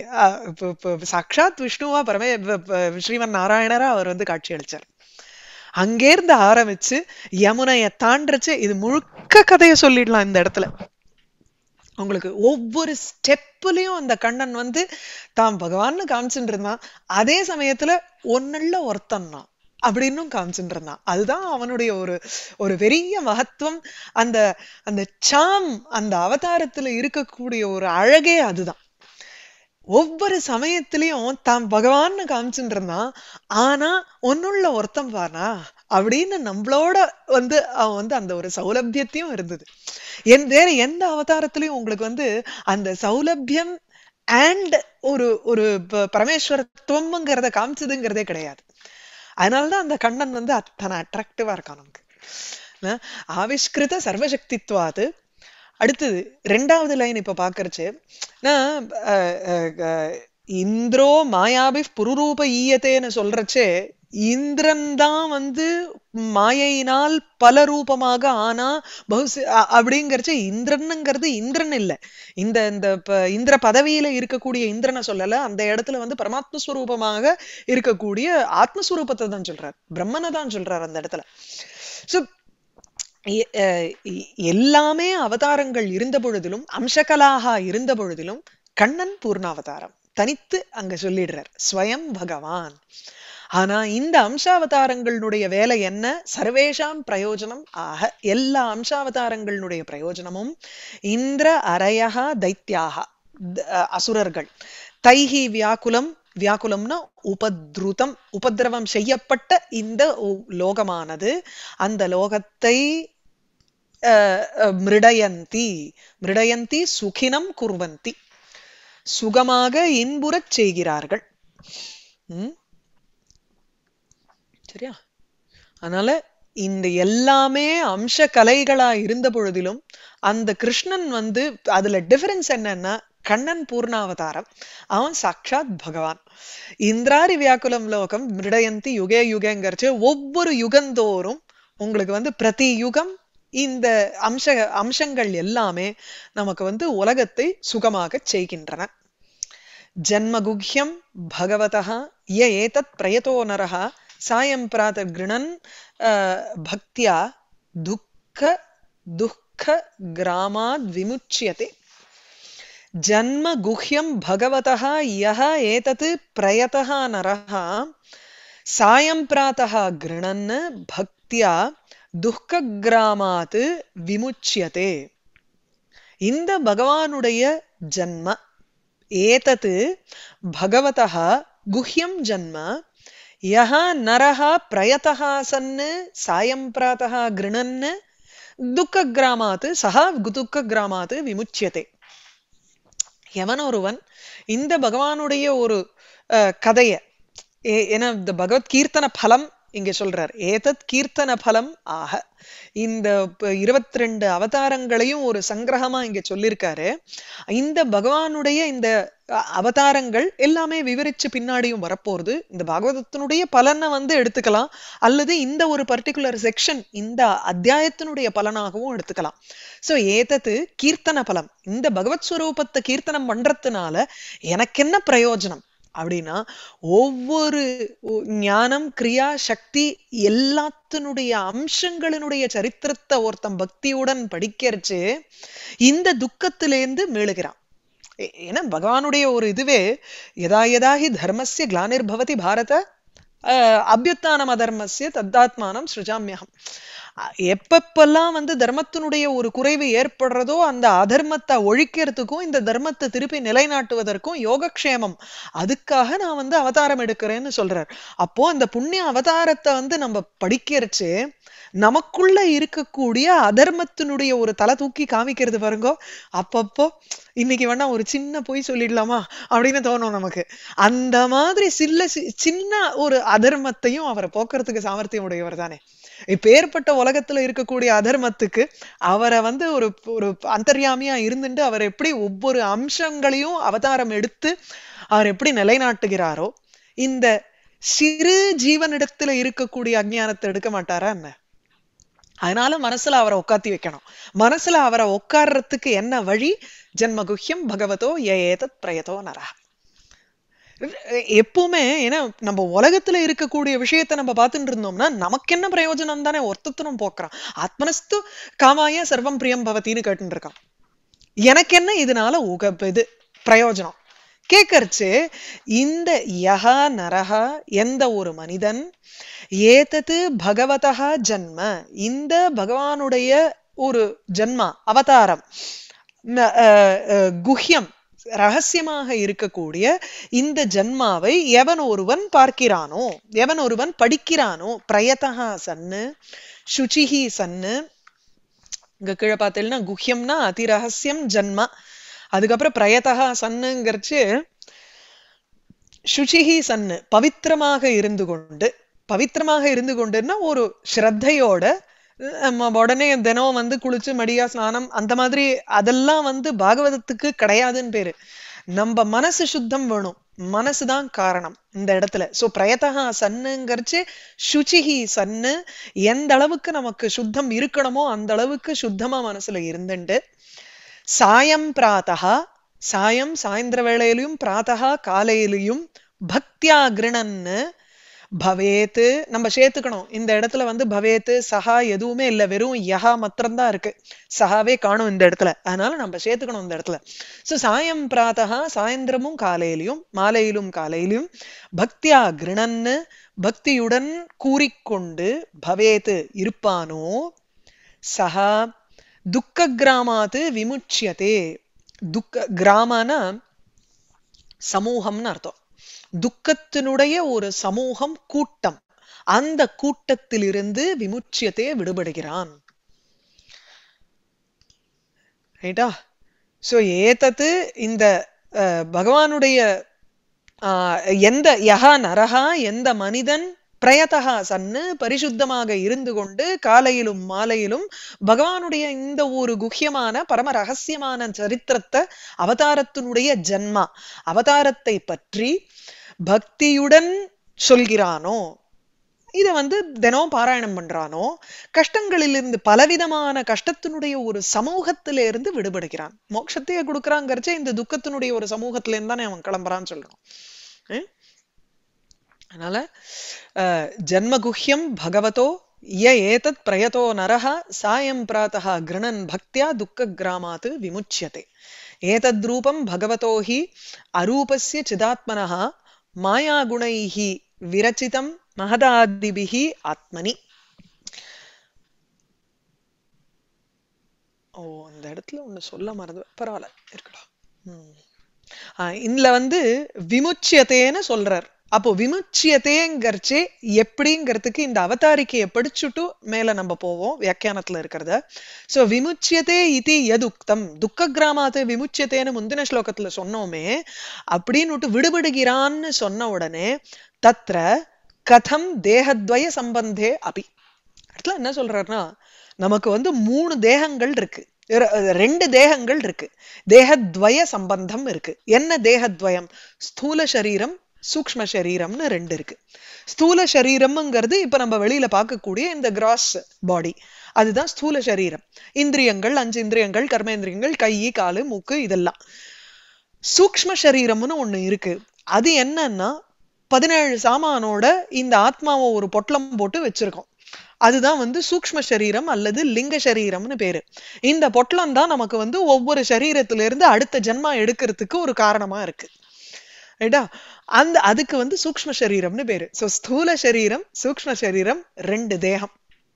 Speaker 1: சாட்சாத் விஷ்ணுவா பரமே ஸ்ரீமன் நாராயணரா அவர் வந்து காட்சி அளிச்சார். அங்கேருந்து ஆரம்பிச்சு யமுனைய தாண்டச்சு இது முழுக்க கதையை சொல்லிடலாம் இந்த இடத்துல. உங்களுக்கு ஒவ்வொரு ஸ்டெப்லயும் அந்த கண்ணன் வந்து தான் பகவான்னு காமிச்சுட்டு இருந்தான், அதே சமயத்துல ஒன்னுள்ள ஒருத்தன் தான் அப்படின்னு காமிச்சுட்டு இருந்தான். அதுதான் அவனுடைய ஒரு ஒரு பெரிய மகத்துவம். அந்த அந்த சாம் அந்த அவதாரத்துல இருக்கக்கூடிய ஒரு அழகே அதுதான். ஒவ்வொரு சமயத்திலையும் தான் பகவான்னு காமிச்சுட்டு இருந்தான், ஆனா ஒன்னுள்ள ஒருத்தம் பானா அப்படின்னு நம்மளோட வந்து அவன் வந்து அந்த ஒரு சௌலபியத்தையும் இருந்தது. என் வேற எந்த அவதாரத்திலையும் உங்களுக்கு வந்து அந்த சௌலபியம் அண்ட் ஒரு ஒரு பரமேஸ்வரத்துவம்ங்கிறத காமிச்சதுங்கிறதே கிடையாது. அதனாலதான் அந்த கண்ணன் வந்து அத்தனை அட்ராக்டிவா இருக்கான் நமக்கு. ஆவிஷ்கிருத சர்வசக்தித்வாது. அடுத்தது ரெண்டாவது லைன் இப்ப பாக்கறச்சு, இந்திரோ மாயாபி புருரூப ஈயத்தேன்னு சொல்றச்சே இந்திரன் தான் வந்து மாயையினால் பல ரூபமாக ஆனா பகுசி அப்படிங்கறச்சு, இந்திரனுங்கிறது இந்திரன் இல்ல, இந்த இந்த இந்திர பதவியில இருக்கக்கூடிய இந்திரனை சொல்லல, அந்த இடத்துல வந்து பரமாத்மஸ்வரூபமாக இருக்கக்கூடிய ஆத்மஸ்வரூபத்தை தான் சொல்றார், பிரம்மனை தான் சொல்றார் அந்த இடத்துல. சோ எல்லாமே அவதாரங்கள் இருந்த பொழுதிலும், அம்சகலாக இருந்த பொழுதிலும் கண்ணன் பூர்ணாவதாரம் தனித்து அங்க சொல்லிடுறார், ஸ்வயம் பகவான். ஆனா இந்த அம்சாவதாரங்களுடைய வேலை என்ன? சர்வேஷாம் பிரயோஜனம் ஆக, எல்லா அம்சாவதாரங்களுடைய பிரயோஜனமும் இந்திர அரயஹா தைத்யாக அசுரர்கள், தைஹி வியாக்குலம், வியாக்குலம்னா உபத்ருதம், உபதிரவம் செய்யப்பட்ட இந்த லோகமானது, அந்த லோகத்தை மிருடயந்தி, மிருடயந்தி சுகினம் குர்வந்தி, சுகமாக இன்புறச் செய்கிறார்கள். உம் சரியா? அதனால இந்த எல்லாமே அம்ச கலைகளா இருந்த பொழுதிலும் அந்த கிருஷ்ணன் வந்து அதுல டிஃபரன்ஸ் என்னன்னா, கண்ணன் பூர்ணாவதாரம், அவன் சாட்சாத் பகவான். இந்திராரி வியாக்குலம் லோகம் மிருடயந்தி யுகே யுகங்கிறச்சு, ஒவ்வொரு யுகந்தோறும் உங்களுக்கு வந்து பிரதி யுகம் இந்த அம்ச அம்சங்கள் எல்லாமே நமக்கு வந்து உலகத்தை சுகமாக செய்கின்றன. ஜன்மகுஹ்யம் பகவதः ய ஏதத் பிரயதோ நரஹ சாயம் பிராத கிருணன் பக்தியா துக்க துக்க கிராமாத் விமுச்யதே. ஜன்ம குஹ்யம் பகவதः யஹ ஏதத் பிரயதः நரஹ சாயம் பிராதः கிருணன் பக்தியா துக்க கிராமாத் விமுச்யதே. இந்த பகவானுடைய ஜன்ம, ஏதத் பகவதः குஹ்யம் ஜன்ம, யஹ நரஹ பிரயதः சன்னு சாயம் பிராதः கிருணன் துக்க கிராமாத் சஹ துக்க கிராமாத் விமுச்யதே. எவன் ஒருவன் இந்த பகவானுடைய ஒரு கதைய, ஏன்னா இந்த பகவத் கீர்த்தன பலம் இங்க சொல்றார், ஏதத் கீர்த்தன பலம் ஆக, இந்த இருபத்தி ரெண்டு அவதாரங்களையும் ஒரு சங்கிரகமா இங்க சொல்லியிருக்காரு. இந்த பகவானுடைய இந்த அவதாரங்கள் எல்லாமே விவரிச்சு பின்னாடியும் வரப்போறது. இந்த பாகவதத்தினுடைய பலனை வந்து எடுத்துக்கலாம், அல்லது இந்த ஒரு பர்டிகுலர் செக்ஷன் இந்த அத்தியாயத்தினுடைய பலனாகவும் எடுத்துக்கலாம். சோ ஏதத்து கீர்த்தன பலம், இந்த பகவத் ஸ்வரூபத்தை கீர்த்தனம் பண்றதுனால எனக்கு என்ன பிரயோஜனம் அப்படின்னா, ஒவ்வொரு ஞானம் கிரியா சக்தி எல்லாத்தினுடைய அம்சங்களினுடைய சரித்திரத்தை ஒருத்தன் பக்தியுடன் படிக்கிறச்சு இந்த துக்கத்திலேந்து மீளுகிறான். ஏன்னா பகவானுடைய ஒரு இதுவே யதா யதாஹி தர்மஸ்ய கிளானிர்பவதி பாரத அபியுத்தானம் அதர்மஸ்ய தத்தாத்மானம் ஸ்ருஜாம்யஹம். எப்பப்பெல்லாம் வந்து தர்மத்தினுடைய ஒரு குறைவு ஏற்படுறதோ அந்த அதர்மத்தை ஒழிக்கிறதுக்கும் இந்த தர்மத்தை திருப்பி நிலைநாட்டுவதற்கும் யோகக்ஷேமம், அதுக்காக நான் வந்து அவதாரம் எடுக்கிறேன்னு சொல்றார். அப்போ அந்த புண்ணிய அவதாரத்தை வந்து நம்ம படிக்கிறச்சு நமக்குள்ள இருக்கக்கூடிய அதர்மத்தினுடைய ஒரு தலை தூக்கி காமிக்கிறது பாருங்கோ. அப்பப்போ இன்னைக்கு வேணா ஒரு சின்ன பொய் சொல்லிடலாமா அப்படின்னு தோணும் நமக்கு. அந்த மாதிரி சில்ல சின்ன ஒரு அதர்மத்தையும் அவரை போக்குறதுக்கு சாமர்த்தியம் உடையவர் தானே. இப்ப ஏற்பட்ட உலகத்துல இருக்கக்கூடிய அதர்மத்துக்கு அவரை வந்து ஒரு ஒரு அந்தர்யாமியா இருந்துட்டு அவர் எப்படி ஒவ்வொரு அம்சங்களையும் அவதாரம் எடுத்து அவர் எப்படி நிலைநாட்டுகிறாரோ, இந்த சிறு ஜீவனிடத்துல இருக்கக்கூடிய அஞ்ஞானத்தை எடுக்க மாட்டாரா என்ன? அதனால மனசுல அவரை உட்காத்தி வைக்கணும். மனசுல அவரை உட்கார்றதுக்கு என்ன வழி? ஜன்மகுஹ்யம் பகவதோ ஏதத் பிரயதோ நரஹ. எப்பவுமே ஏன்னா நம்ம உலகத்துல இருக்கக்கூடிய விஷயத்த நம்ம பார்த்துட்டு இருந்தோம்னா நமக்கு என்ன பிரயோஜனம் தானே ஒருத்தனும் போக்குறான். ஆத்மனஸ்து காமாய சர்வம் பிரியம் பவத்தின்னு கேட்டு இருக்கான். எனக்கு என்ன இதனால உக இது பிரயோஜனம் கேக்கறச்சு, இந்த யஹா நரஹா எந்த ஒரு மனிதன் ஏதத்து பகவதா ஜன்ம இந்த பகவானுடைய ஒரு ஜன்மா அவதாரம் குஹ்யம் ரகசியமாக இருக்கக்கூடிய இந்த ஜன்மாவை எவன் ஒருவன் பார்க்கிறானோ, எவன் ஒருவன் படிக்கிறானோ, பிரயதா சன்னு சுச்சிஹி சன்னு, இங்க கீழே பார்த்தீங்கன்னா குஹ்யம்னா அதிரகசியம் ஜன்மா, அதுக்கப்புறம் பிரயதா சன்னுங்கிறச்சு சுச்சிஹி சன்னு பவித்திரமாக இருந்து கொண்டு, பவித்திரமாக இருந்து கொண்டுன்னா ஒரு ஸ்ரத்தையோட உடனே தினம் வந்து குளிச்சு மடியா ஸ்நானம் அந்த மாதிரி அதெல்லாம் வந்து பாகவதத்துக்கு கிடையாதுன்னு பேரு. நம்ம மனசு சுத்தம் வேணும், மனசுதான் காரணம் இந்த இடத்துல. சோ பிரயத்தகா சன்னுங்கிறச்சு சுச்சிஹி சன்னு, எந்த அளவுக்கு நமக்கு சுத்தம் இருக்கணுமோ அந்த அளவுக்கு சுத்தமா மனசுல இருந்துண்டு, சாயம் பிராத்தகா, சாயம் சாயந்திர வேளையிலையும், பிராத்தகா காலையிலையும், பக்தியா கிருணன்னு பவேத்து நம்ம சேர்த்துக்கணும். இந்த இடத்துல வந்து பவேத்து சஹா எதுவுமே இல்ல, வெறும் யஹா மாத்திரம்தான் இருக்கு, சஹாவே காணும் இந்த இடத்துல. அதனால நம்ம சேர்த்துக்கணும் இந்த இடத்துல. சோ சாயம் பிராத்தகா, சாயந்திரமும் காலையிலையும் மாலையிலும் காலையிலும், பக்தியா கிருணன்னு பக்தியுடன் கூறிக்கொண்டு, பவேத்து இருப்பானோ, சஹா துக்க கிராமாத்து விமுச்சியதே. துக்க கிராமனா சமூகம்னு அர்த்தம். துக்கத்தினுடைய ஒரு சமூகம், கூட்டம், அந்த கூட்டத்திலிருந்து விமுச்சியத்தை விடுபடுகிறான். ரைட்டா? சோ ஏதத்து இந்த பகவானுடைய எந்த யஹா நரஹா, எந்த மனிதன் பிரயத்தகா சன்னு பரிசுத்தமாக இருந்து கொண்டு காலையிலும் மாலையிலும் பகவானுடைய இந்த ஒரு குஹ்யமான பரம ரகசியமான சரித்திரத்தை, அவதாரத்தினுடைய ஜன்மா அவதாரத்தை பற்றி பக்தியுடன் சொல்கிறானோ, இத வந்து தினம் பாராயணம் பண்றானோ, கஷ்டங்களிலிருந்து பலவிதமான கஷ்டத்தினுடைய ஒரு சமூகத்தில இருந்து விடுபடுகிறான். மோட்சத்தையே கொடுக்கறாங்கிறச்சே இந்த துக்கத்தினுடைய ஒரு சமூகத்தில இருந்து தானே அவன் கிளம்புறான்னு சொல்றோம். அதனால ஜன்மகுஹ்யம் பகவதோ ய ஏதத் பிரயதோ நரஹ சாயம் பிராத்தஹ கிருணன் பக்தியா துக்க கிராமாத் விமுச்யதே. ஏதத் ரூபம் பகவதோ ஹி அரூபஸ்ய சிதாத்மனஹ மாயா குணைஹி விரச்சிதம் மகதாதிபிஹி ஆத்மனி. ஓ, அந்த இடத்துல ஒண்ணு சொல்ல மறந்து, பரவாயில்ல இருக்கட்டும். உம் இதுல வந்து விமுச்சியத்தேன்னு சொல்றார். அப்போ விமுச்சியத்தேங்கிறச்சே எப்படிங்கிறதுக்கு இந்த அவதாரிக்கையை படிச்சுட்டு மேல நம்ம போவோம் வியாக்கியானத்துல இருக்கிறத. சோ விமுச்சியத்தே இது எதுக்தம், துக்க கிராமாத்து விமுச்சியத்தேன்னு முந்தின ஸ்லோகத்துல சொன்னோமே, அப்படின்னு விடுபடுகிறான்னு சொன்ன உடனே தத்ர கதம் தேகத்வய சம்பந்தே அபி. இடத்துல என்ன சொல்றாருன்னா, நமக்கு வந்து மூணு தேகங்கள் இருக்கு, ரெண்டு தேகங்கள் இருக்கு, தேகத்வய சம்பந்தம் இருக்கு. என்ன தேகத்வயம்? ஸ்தூல சரீரம் சூக்ஷ்ம சரீரம்னு ரெண்டு இருக்கு. ஸ்தூல சரீரம்ங்கிறது இப்ப நம்ம வெளியில பார்க்கக்கூடிய இந்த கிராஸ் பாடி, அதுதான் ஸ்தூல சரீரம். இந்திரியங்கள், அஞ்சு இந்திரியங்கள், கர்மேந்திரியங்கள், கை காலு மூக்கு இதெல்லாம். சூக்ஷ்ம சரீரம்னு ஒண்ணு இருக்கு. அது என்னன்னா பதினேழு சாமானோட இந்த ஆத்மாவை ஒரு பொட்டலம் போட்டு வச்சிருக்கோம். அதுதான் வந்து சூக்ஷ்ம சரீரம் அல்லது லிங்க சரீரம்னு பேரு. இந்த பொட்டலம் தான் நமக்கு வந்து ஒவ்வொரு சரீரத்தில இருந்து அடுத்த ஜென்மா எடுக்கிறதுக்கு ஒரு காரணமா இருக்கு. ரைட்டா? அந்த அதுக்கு வந்து சூக்ஷ்ம சரீரம்னு பேரு. சோ ஸ்தூல சரீரம் சூக்ஷ்ம சரீரம் ரெண்டு தேகம்.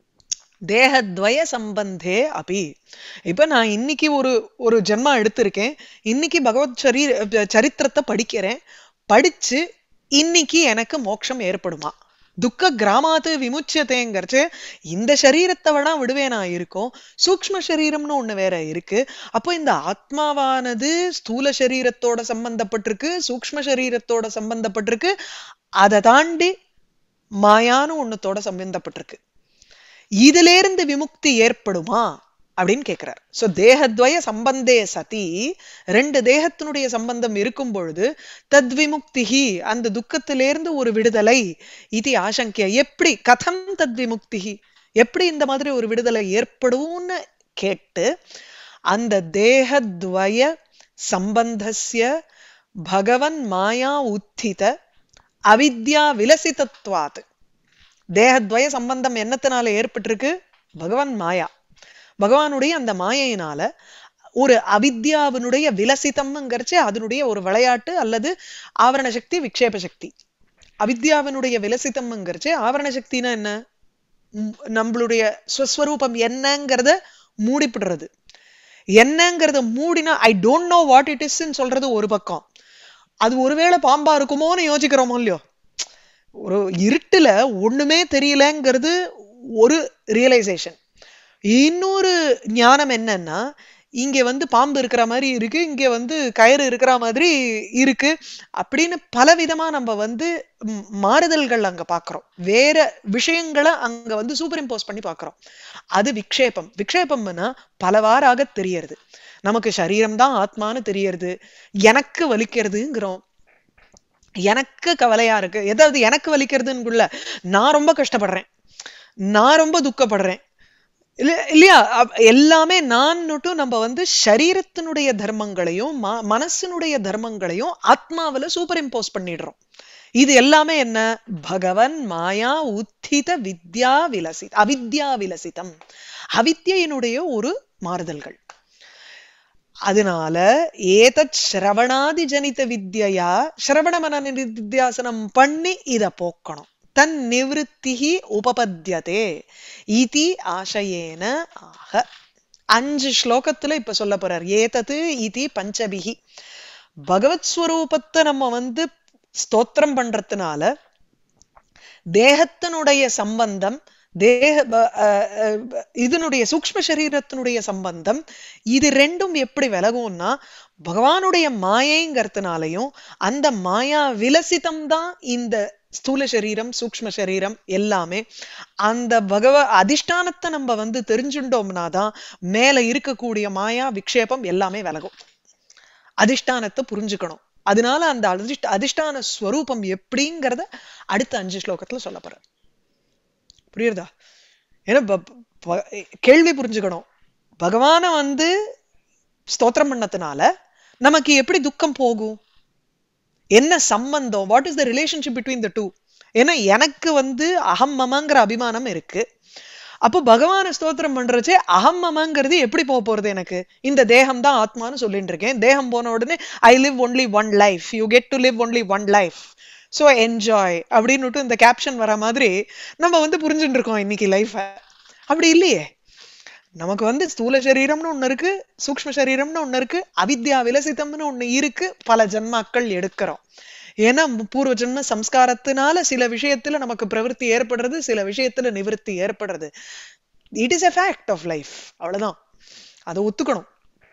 Speaker 1: தேகத்வய சம்பந்தே அபி. இப்ப நான் இன்னைக்கு ஒரு ஒரு ஜென்மா எடுத்திருக்கேன், இன்னைக்கு பகவத் சரீர சரித்திரத்தை படிக்கிறேன், படிச்சு இன்னைக்கு எனக்கு மோட்சம் ஏற்படுமா? துக்க கிராமாத்து விமுச்சியத்தைங்கிறச்சு இந்த சரீரத்தை விட விடுவேனா இருக்கும், சூக்ஷ்ம சரீரம்னு ஒண்ணு வேற இருக்கு. அப்போ இந்த ஆத்மாவானது ஸ்தூல சரீரத்தோட சம்பந்தப்பட்டிருக்கு, சூக்ஷ்ம சரீரத்தோட சம்பந்தப்பட்டிருக்கு, அதை தாண்டி மாயான்னு ஒண்ணுத்தோட சம்பந்தப்பட்டிருக்கு. இதுல இருந்து விமுக்தி ஏற்படுமா அப்படின்னு கேட்கிறார். சோ தேகத்வய சம்பந்தே சதி, ரெண்டு தேகத்தினுடைய சம்பந்தம் இருக்கும் பொழுது தத்விமுக்திஹி, அந்த துக்கத்திலிருந்து ஒரு விடுதலை, இது ஆசங்கிய. எப்படி கதம் தத்விமுக்திஹி, எப்படி இந்த மாதிரி ஒரு விடுதலை ஏற்படும்னு கேட்டு, அந்த தேகத்வய சம்பந்தஸ்ய பகவன் மாயா உத்தித அவித்யா விலசிதத்வாத். தேகத்வய சம்பந்தம் என்னத்தினால ஏற்பட்டிருக்கு? பகவான் மாயா, பகவானுடைய அந்த மாயையினால ஒரு அவித்யாவினுடைய விலசிதம்ங்கிறச்சு அதனுடைய ஒரு விளையாட்டு அல்லது ஆவரண சக்தி விக்ஷேப சக்தி. அவித்யாவினுடைய விலசிதம்ங்கிறச்சு ஆவரண சக்தினா என்ன? நம்மளுடைய ஸ்வஸ்வரூபம் என்னங்கிறத மூடிப்படுறது. என்னங்கிறத மூடினா I don't know what it is சொல்றது ஒரு பக்கம், அது ஒருவேளை பாம்பா இருக்குமோன்னு யோசிக்கிறோமோ இல்லையோ. ஒரு இருட்டுல ஒண்ணுமே தெரியலங்கிறது ஒரு ரியலைசேஷன். இன்னொரு ஞானம் என்னன்னா, இங்க வந்து பாம்பு இருக்கிற மாதிரி இருக்கு, இங்க வந்து கயிறு இருக்கிற மாதிரி இருக்கு அப்படின்னு பலவிதமா நம்ம வந்து மாறுதல்கள் அங்க பாக்குறோம். வேற விஷயங்களை அங்க வந்து சூப்பர் இம்போஸ் பண்ணி பாக்குறோம். அது விக்ஷேபம். விக்ஷேபம்னா பலவாறாக தெரியறது. நமக்கு சரீரம் தான் ஆத்மான்னு தெரியறது, எனக்கு வலிக்கிறதுங்கிறோம், எனக்கு கவலையா இருக்கு, ஏதாவது எனக்கு வலிக்கிறதுக்குள்ள நான் ரொம்ப கஷ்டப்படுறேன், நான் ரொம்ப துக்கப்படுறேன் இல்லையா, எல்லாமே நான் நம்ம வந்து சரீரத்தினுடைய தர்மங்களையும் மனசினுடைய தர்மங்களையும் ஆத்மாவில சூப்பர் இம்போஸ் பண்ணிடுறோம். இது எல்லாமே என்ன? பகவன் மாயா உத்தித வித்யா விலசி அவித்யா விலசிதம், அவித்யினுடைய ஒரு மாறுதல்கள். அதனால ஏதத் ஸ்ரவணாதி ஜனித வித்யா, ஸ்ரவண மன நிதித்தியாசனம் பண்ணி இத போக்கணும். தன் நிவத்திஹி உபபத்யதே இதி ஆசையேன ஆக. அஞ்சு ஸ்லோகத்துல இப்ப சொல்ல போறார். ஏதது இதி பஞ்சபிகி. பகவத் ஸ்வரூபத்தை நம்ம வந்து ஸ்தோத்திரம் பண்றதுனால தேகத்தினுடைய சம்பந்தம், தேக இதனுடைய சூக்ஷ்ம சரீரத்தினுடைய சம்பந்தம், இது ரெண்டும் எப்படி விலகும்னா பகவானுடைய மாயைங்கிறதுனாலையும் அந்த மாயா விலசிதம் தான் இந்த ஸ்தூல சரீரம் சூக்ஷ்ம சரீரம் எல்லாமே. அந்த பகவ அதிஷ்டானத்தை நம்ம வந்து தெரிஞ்சுட்டோம்னாதான் மேல இருக்கக்கூடிய மாயா விக்ஷேபம் எல்லாமே விலகும். அதிஷ்டானத்தை புரிஞ்சுக்கணும். அதனால அந்த அதிஷ்ட அதிஷ்டான ஸ்வரூபம் எப்படிங்கிறத அடுத்த அஞ்சு ஸ்லோகத்துல சொல்ல போற. புரியுறதா? ஏன்னா கேள்வி புரிஞ்சுக்கணும். பகவான வந்து ஸ்தோத்திரம் பண்ணதுனால நமக்கு எப்படி துக்கம் போகும், என்ன சம்பந்தம், what is the relationship between the two? ஏன்னா எனக்கு வந்து அகம் மமங்கிற அபிமானம் இருக்கு. அப்போ பகவான ஸ்தோத்திரம் பண்றச்சே அகம் மமங்கிறது எப்படி போக போறது? எனக்கு இந்த தேகம் தான் ஆத்மான்னு சொல்லிட்டு இருக்கேன். தேகம் போன உடனே I live only one life, you get to live only one life, so enjoy அப்படின்னு இந்த கேப்ஷன் வர மாதிரி நம்ம வந்து புரிஞ்சுட்டு இருக்கோம் இன்னைக்கு லைஃப. அப்படி இல்லையே. நமக்கு வந்து ஸ்தூல சரீரம்னு ஒண்ணு இருக்கு, சூக்ஷ்ம சரீரம்னு ஒண்ணு இருக்கு, அவித்யா விலசிதம்னு ஒண்ணு இருக்கு. பல ஜன்மாக்கள் எடுக்கிறோம். ஏன்னா பூர்வ ஜென்ம சம்ஸ்காரத்தினால சில விஷயத்துல நமக்கு பிரவருத்தி ஏற்படுறது, சில விஷயத்துல நிவர்த்தி ஏற்படுறது. It is a fact of life. அவ்வளவுதான், அதை ஒத்துக்கணும்.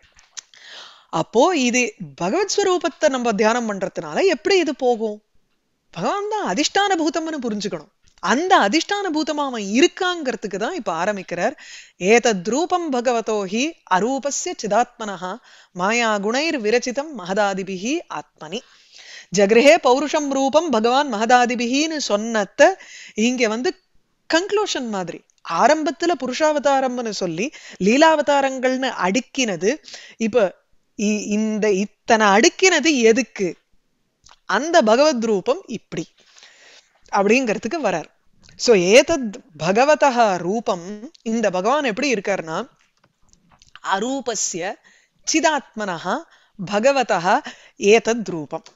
Speaker 1: அப்போ இது பகவத் ஸ்வரூபத்தை நம்ம தியானம் பண்றதுனால எப்படி இது போகும்? பகவான் தான் அதிஷ்டான பூதம்னு புரிஞ்சுக்கணும். அந்த அதிஷ்டான பூதமா அவன் இருக்காங்கிறதுக்கு தான் இப்ப ஆரம்பிக்கிறார். ஏதத் ரூபம் பகவதோஹி அரூபஸ்ய சிதாத்மனஹ மாயா குணைர் விரச்சிதம் மகதாதிபிஹி ஆத்மனி. ஜக்ரஹே பௌருஷம் ரூபம் பகவான் மகதாதிபிஹின்னு சொன்னத இங்க வந்து கன்க்ளூஷன் மாதிரி ஆரம்பத்துல புருஷாவதாரம்னு சொல்லி லீலாவதாரங்கள்னு அடுக்கினது. இப்ப இந்த இத்தனை அடுக்கினது எதுக்கு? அந்த பகவத் ரூபம் இப்படி அப்படிங்கிறதுக்கு வரார். சோ ஏதத் பகவதஹ ரூபம், இந்த பகவான் எப்படி இருக்காருன்னா அரூபஸ்ய சிதாத்மனஹ பகவதஹ ஏதத் ரூபம்.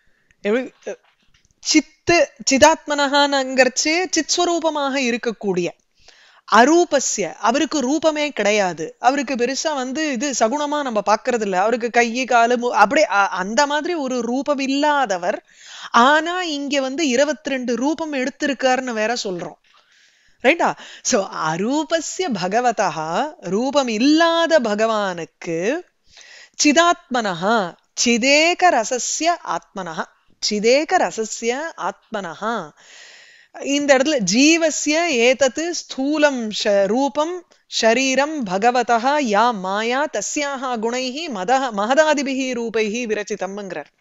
Speaker 1: சித்து சிதாத்மனஹாங்கிறச்சே சித்ஸ்வரூபமாக இருக்கக்கூடிய, அரூபஸ்ய அவருக்கு ரூபமே கிடையாது. அவருக்கு பெருசா வந்து இது சகுணமா நம்ம பாக்குறது இல்ல. அவருக்கு கையை காலு அப்படி அந்த மாதிரி ஒரு ரூபம் இல்லாதவர். ஆனா இங்க வந்து இருபத்தி ரெண்டு ரூபம் எடுத்திருக்காருன்னு வேற சொல்றோம். ரைட்டா? சோ அரூபஸ்ய பகவதா, ரூபம் இல்லாத பகவானுக்கு சிதாத்மனஹா சிதேக ரசஸ்ய ஆத்மனஹா, சிதேக ரசஸ்ய ஆத்மனஹா. இந்த இடத்துல ஜீவஸ்ய ஏதத்து ஸ்தூலம் ரூபம் ஷரீரம் பகவதஹ யா மாயா தஸ்யாஹ குணைஹி மதஹ மகதாதிபிஹி ரூபைஹி விரச்சிதம்ங்கிறார்.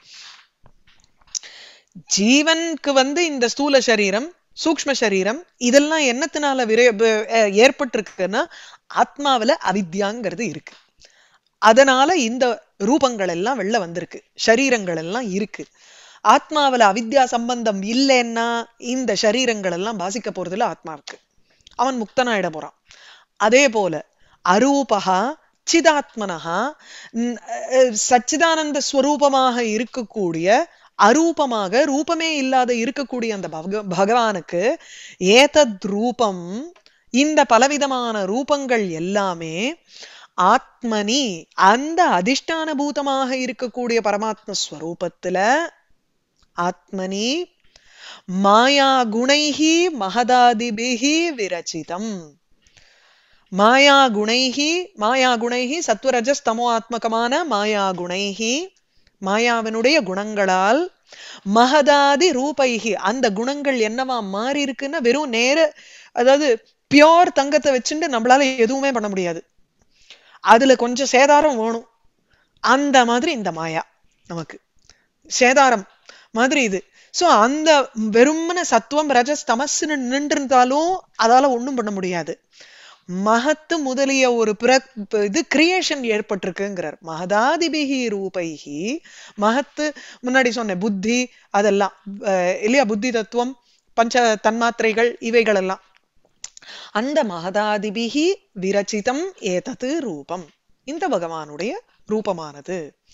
Speaker 1: ஜீவனுக்கு வந்து இந்த ஸ்தூல சரீரம் சூக்ஷ்ம சரீரம் இதெல்லாம் என்னத்தினால விர ஏற்பட்டிருக்குன்னா ஆத்மாவில அவித்யாங்கிறது இருக்கு. அதனால இந்த ரூபங்கள் எல்லாம் வெளில வந்திருக்கு, சரீரங்கள் எல்லாம் இருக்கு. ஆத்மாவில அவித்யா சம்பந்தம் இல்லைன்னா இந்த சரீரங்கள் எல்லாம் பாசிக்க போறதுல ஆத்மாவுக்கு, அவன் முக்தனாயிட போறான். அதே போல அரூபஹா சிதாத்மனஹா, சச்சிதானந்த ஸ்வரூபமாக இருக்கக்கூடிய அரூபமாக ரூபமே இல்லாத இருக்கக்கூடிய அந்த பகவானுக்கு ஏதத் ரூபம், இந்த பலவிதமான ரூபங்கள் எல்லாமே ஆத்மனி அந்த அதிஷ்டான பூதமாக இருக்கக்கூடிய பரமாத்ம ஸ்வரூபத்துல ஆத்மனி மாயா குணைஹி மகதாதிபிஹி விரச்சிதம். மாயா குணைஹி மாயா குணைஹி சத்வரஜஸ்தமோ ஆத்மகமான மாயா குணைஹி மாயாவினுடைய குணங்களால் மகதாதி ரூபைஹி அந்த குணங்கள் என்னவா மாறி இருக்குன்னா வெறும் நேர அதாவது பியோர் தங்கத்தை வச்சுட்டு நம்மளால எதுவுமே பண்ண முடியாது. அதுல கொஞ்சம் சேதாரம் வேணும். அந்த மாதிரி இந்த மாயா நமக்கு சேதாரம் மாதிரி இது. சோ அந்த வெறுமன சத்துவம் ரஜஸ் தமஸ்ன்னு நின்று இருந்தாலும் அதால ஒண்ணும் பண்ண முடியாது. மகத்து முதலிய ஒரு பிற இது கிரியேஷன் ஏற்பட்டிருக்குங்கிறார். மகதாதிபிகி ரூபைகி மகத்து முன்னாடி சொன்ன புத்தி அதெல்லாம் இல்லையா, புத்தி தத்துவம் பஞ்ச தன்மாத்திரைகள் இவைகள் எல்லாம் அந்த மகதாதிபிகி விரச்சிதம் ஏதது ரூபம் இந்த பகவானுடைய ரூபமானது.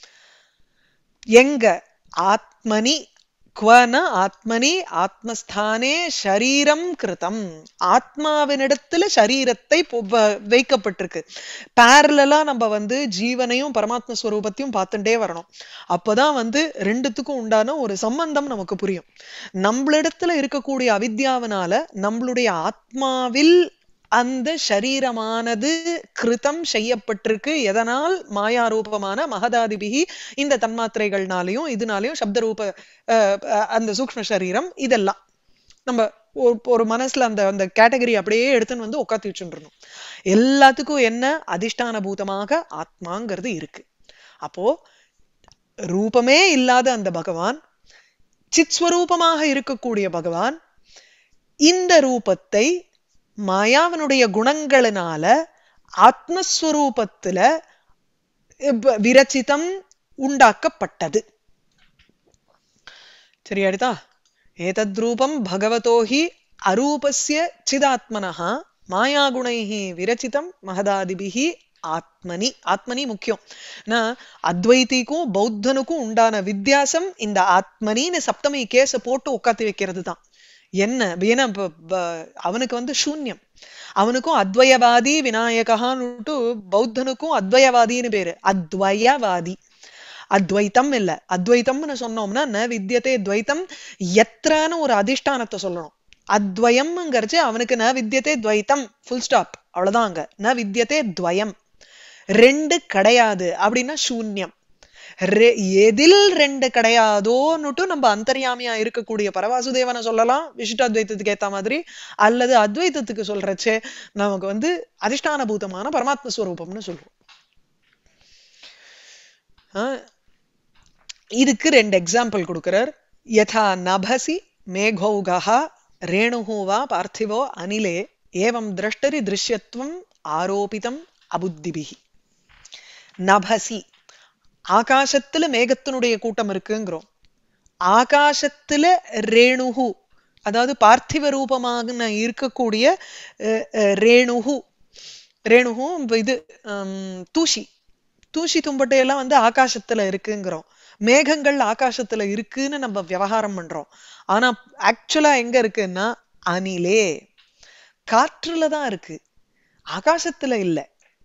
Speaker 1: எங்க ஆத்மனி குவன ஆத்மனி ஆத்மஸ்தானே ஷரீரம் கிருதம் ஆத்மாவினிடத்துல சரீரத்தை வைக்கப்பட்டிருக்கு. பேரலா நம்ம வந்து ஜீவனையும் பரமாத்ம ஸ்வரூபத்தையும் பார்த்துட்டே வரணும். அப்பதான் வந்து ரெண்டுத்துக்கும் உண்டான ஒரு சம்பந்தம் நமக்கு புரியும். நம்மளிடத்துல இருக்கக்கூடிய அவித்யாவினால நம்மளுடைய ஆத்மாவில் அந்த சரீரமானது கிருதம் செய்யப்பட்டிருக்கு. எதனால்? மாயா ரூபமான மகதாதிபிகி இந்த தன்மாத்திரைகள்னாலையும் இதனாலையும் சப்த ரூப அந்த சூக்ஷ்ம சரீரம் இதெல்லாம் நம்ம ஒரு மனசுல அந்த அந்த கேட்டகரி அப்படியே எடுத்துன்னு வந்து உட்காந்து வச்சுருந்தோம். எல்லாத்துக்கும் என்ன அதிஷ்டான பூதமாக ஆத்மாங்கிறது இருக்கு. அப்போ ரூபமே இல்லாத அந்த பகவான், சித்ஸ்வரூபமாக இருக்கக்கூடிய பகவான் இந்த ரூபத்தை மாயாவனுடைய குணங்களினால ஆத்மஸ்வரூபத்துல விரச்சிதம் உண்டாக்கப்பட்டது. சரியாடுதா? ஏதத் ரூபம் பகவதோஹி அரூபஸ்ய சிதாத்மனஹா மாயாகுணைஹி விரச்சிதம் மகதாதிபிஹி ஆத்மனி. ஆத்மனி முக்கியம். அத்வைத்திக்கும் பௌத்தனுக்கும் உண்டான வித்தியாசம் இந்த ஆத்மனின்னு சப்தமி கேஸ போட்டு உட்காந்து வைக்கிறது தான். என்ன ஏன்னா அவனுக்கு வந்து சூன்யம், அவனுக்கும் அத்வயவாதி விநாயகான்னுட்டு பௌத்தனுக்கும் அத்வயவாதின்னு பேரு. அத்வயவாதி அத்வைத்தம் இல்ல. அத்வைத்தம்னு சொன்னோம்னா ந வித்யதே துவைத்தம் எத்தனை ஒரு அதிஷ்டானத்தை சொல்லணும். அத்வயம்ங்கிறச்சு அவனுக்கு ந வித்யதே துவைத்தம் ஃபுல் ஸ்டாப், அவ்வளவுதான். அங்க ந வித்யதே துவயம் ரெண்டு கிடையாது அப்படின்னா சூன்யம். எதில் ரெண்டு கிடையாதோன்னுட்டு நம்ம அந்தர்யாமியா இருக்கக்கூடிய பரவாசுதேவனை சொல்லலாம் விசிஷ்டாத்வைத்தத்துக்கு ஏத்த மாதிரி, அல்லது அத்வைத்தத்துக்கு சொல்றச்சே நமக்கு வந்து அதிஷ்டான பூதமான பரமாத்ம ஸ்வரூபம்னு சொல்லுவோம். இதுக்கு ரெண்டு எக்ஸாம்பிள் கொடுக்கிறார். யதா நபசி மேகௌகா ரேணுஹூவா பார்த்திவோ அனிலே ஏவம் திரஷ்டரி திருஷ்யத்துவம் ஆரோபிதம் அபுத்திபிஹி. நபசி ஆகாசத்துல மேகத்தினுடைய கூட்டம் இருக்குங்கிறோம். ஆகாசத்துல ரேணுகு அதாவது பார்த்திவ ரூபமாக இருக்கக்கூடிய ரேணுகு ரேணுகு இது தூசி தூசி தும்பட்டையெல்லாம் வந்து ஆகாசத்துல இருக்குங்கிறோம். மேகங்கள் ஆகாசத்துல இருக்குன்னு நம்ம விவகாரம் பண்றோம். ஆனா ஆக்சுவலா எங்க இருக்குன்னா அனிலே காற்றுலதான் இருக்கு, ஆகாசத்துல இல்ல.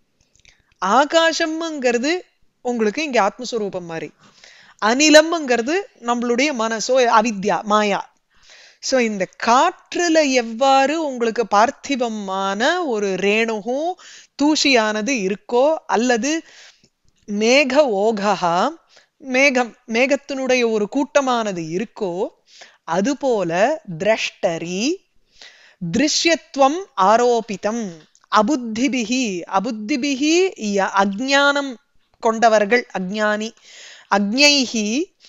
Speaker 1: ஆகாசம்ங்கிறது உங்களுக்கு இங்க ஆத்மஸ்வரூபம் மாதிரி, அனிலம்ங்கிறது நம்மளுடைய மனசோ அவித்யா மாயா. சோ இந்த காற்றுல எவ்வாறு உங்களுக்கு பார்த்திவமான ஒரு ரேணுகும் தூசியானது இருக்கோ, அல்லது மேக ஓகா மேகம் மேகத்தினுடைய ஒரு கூட்டமானது இருக்கோ, அதுபோல திரஷ்டரி திருஷ்யத்துவம் ஆரோபிதம் அபுத்திபிகி. அபுத்திபிகி அஜ்ஞானம் கொண்டவர்கள், அஜ்ஞானி அக்ஞைஹி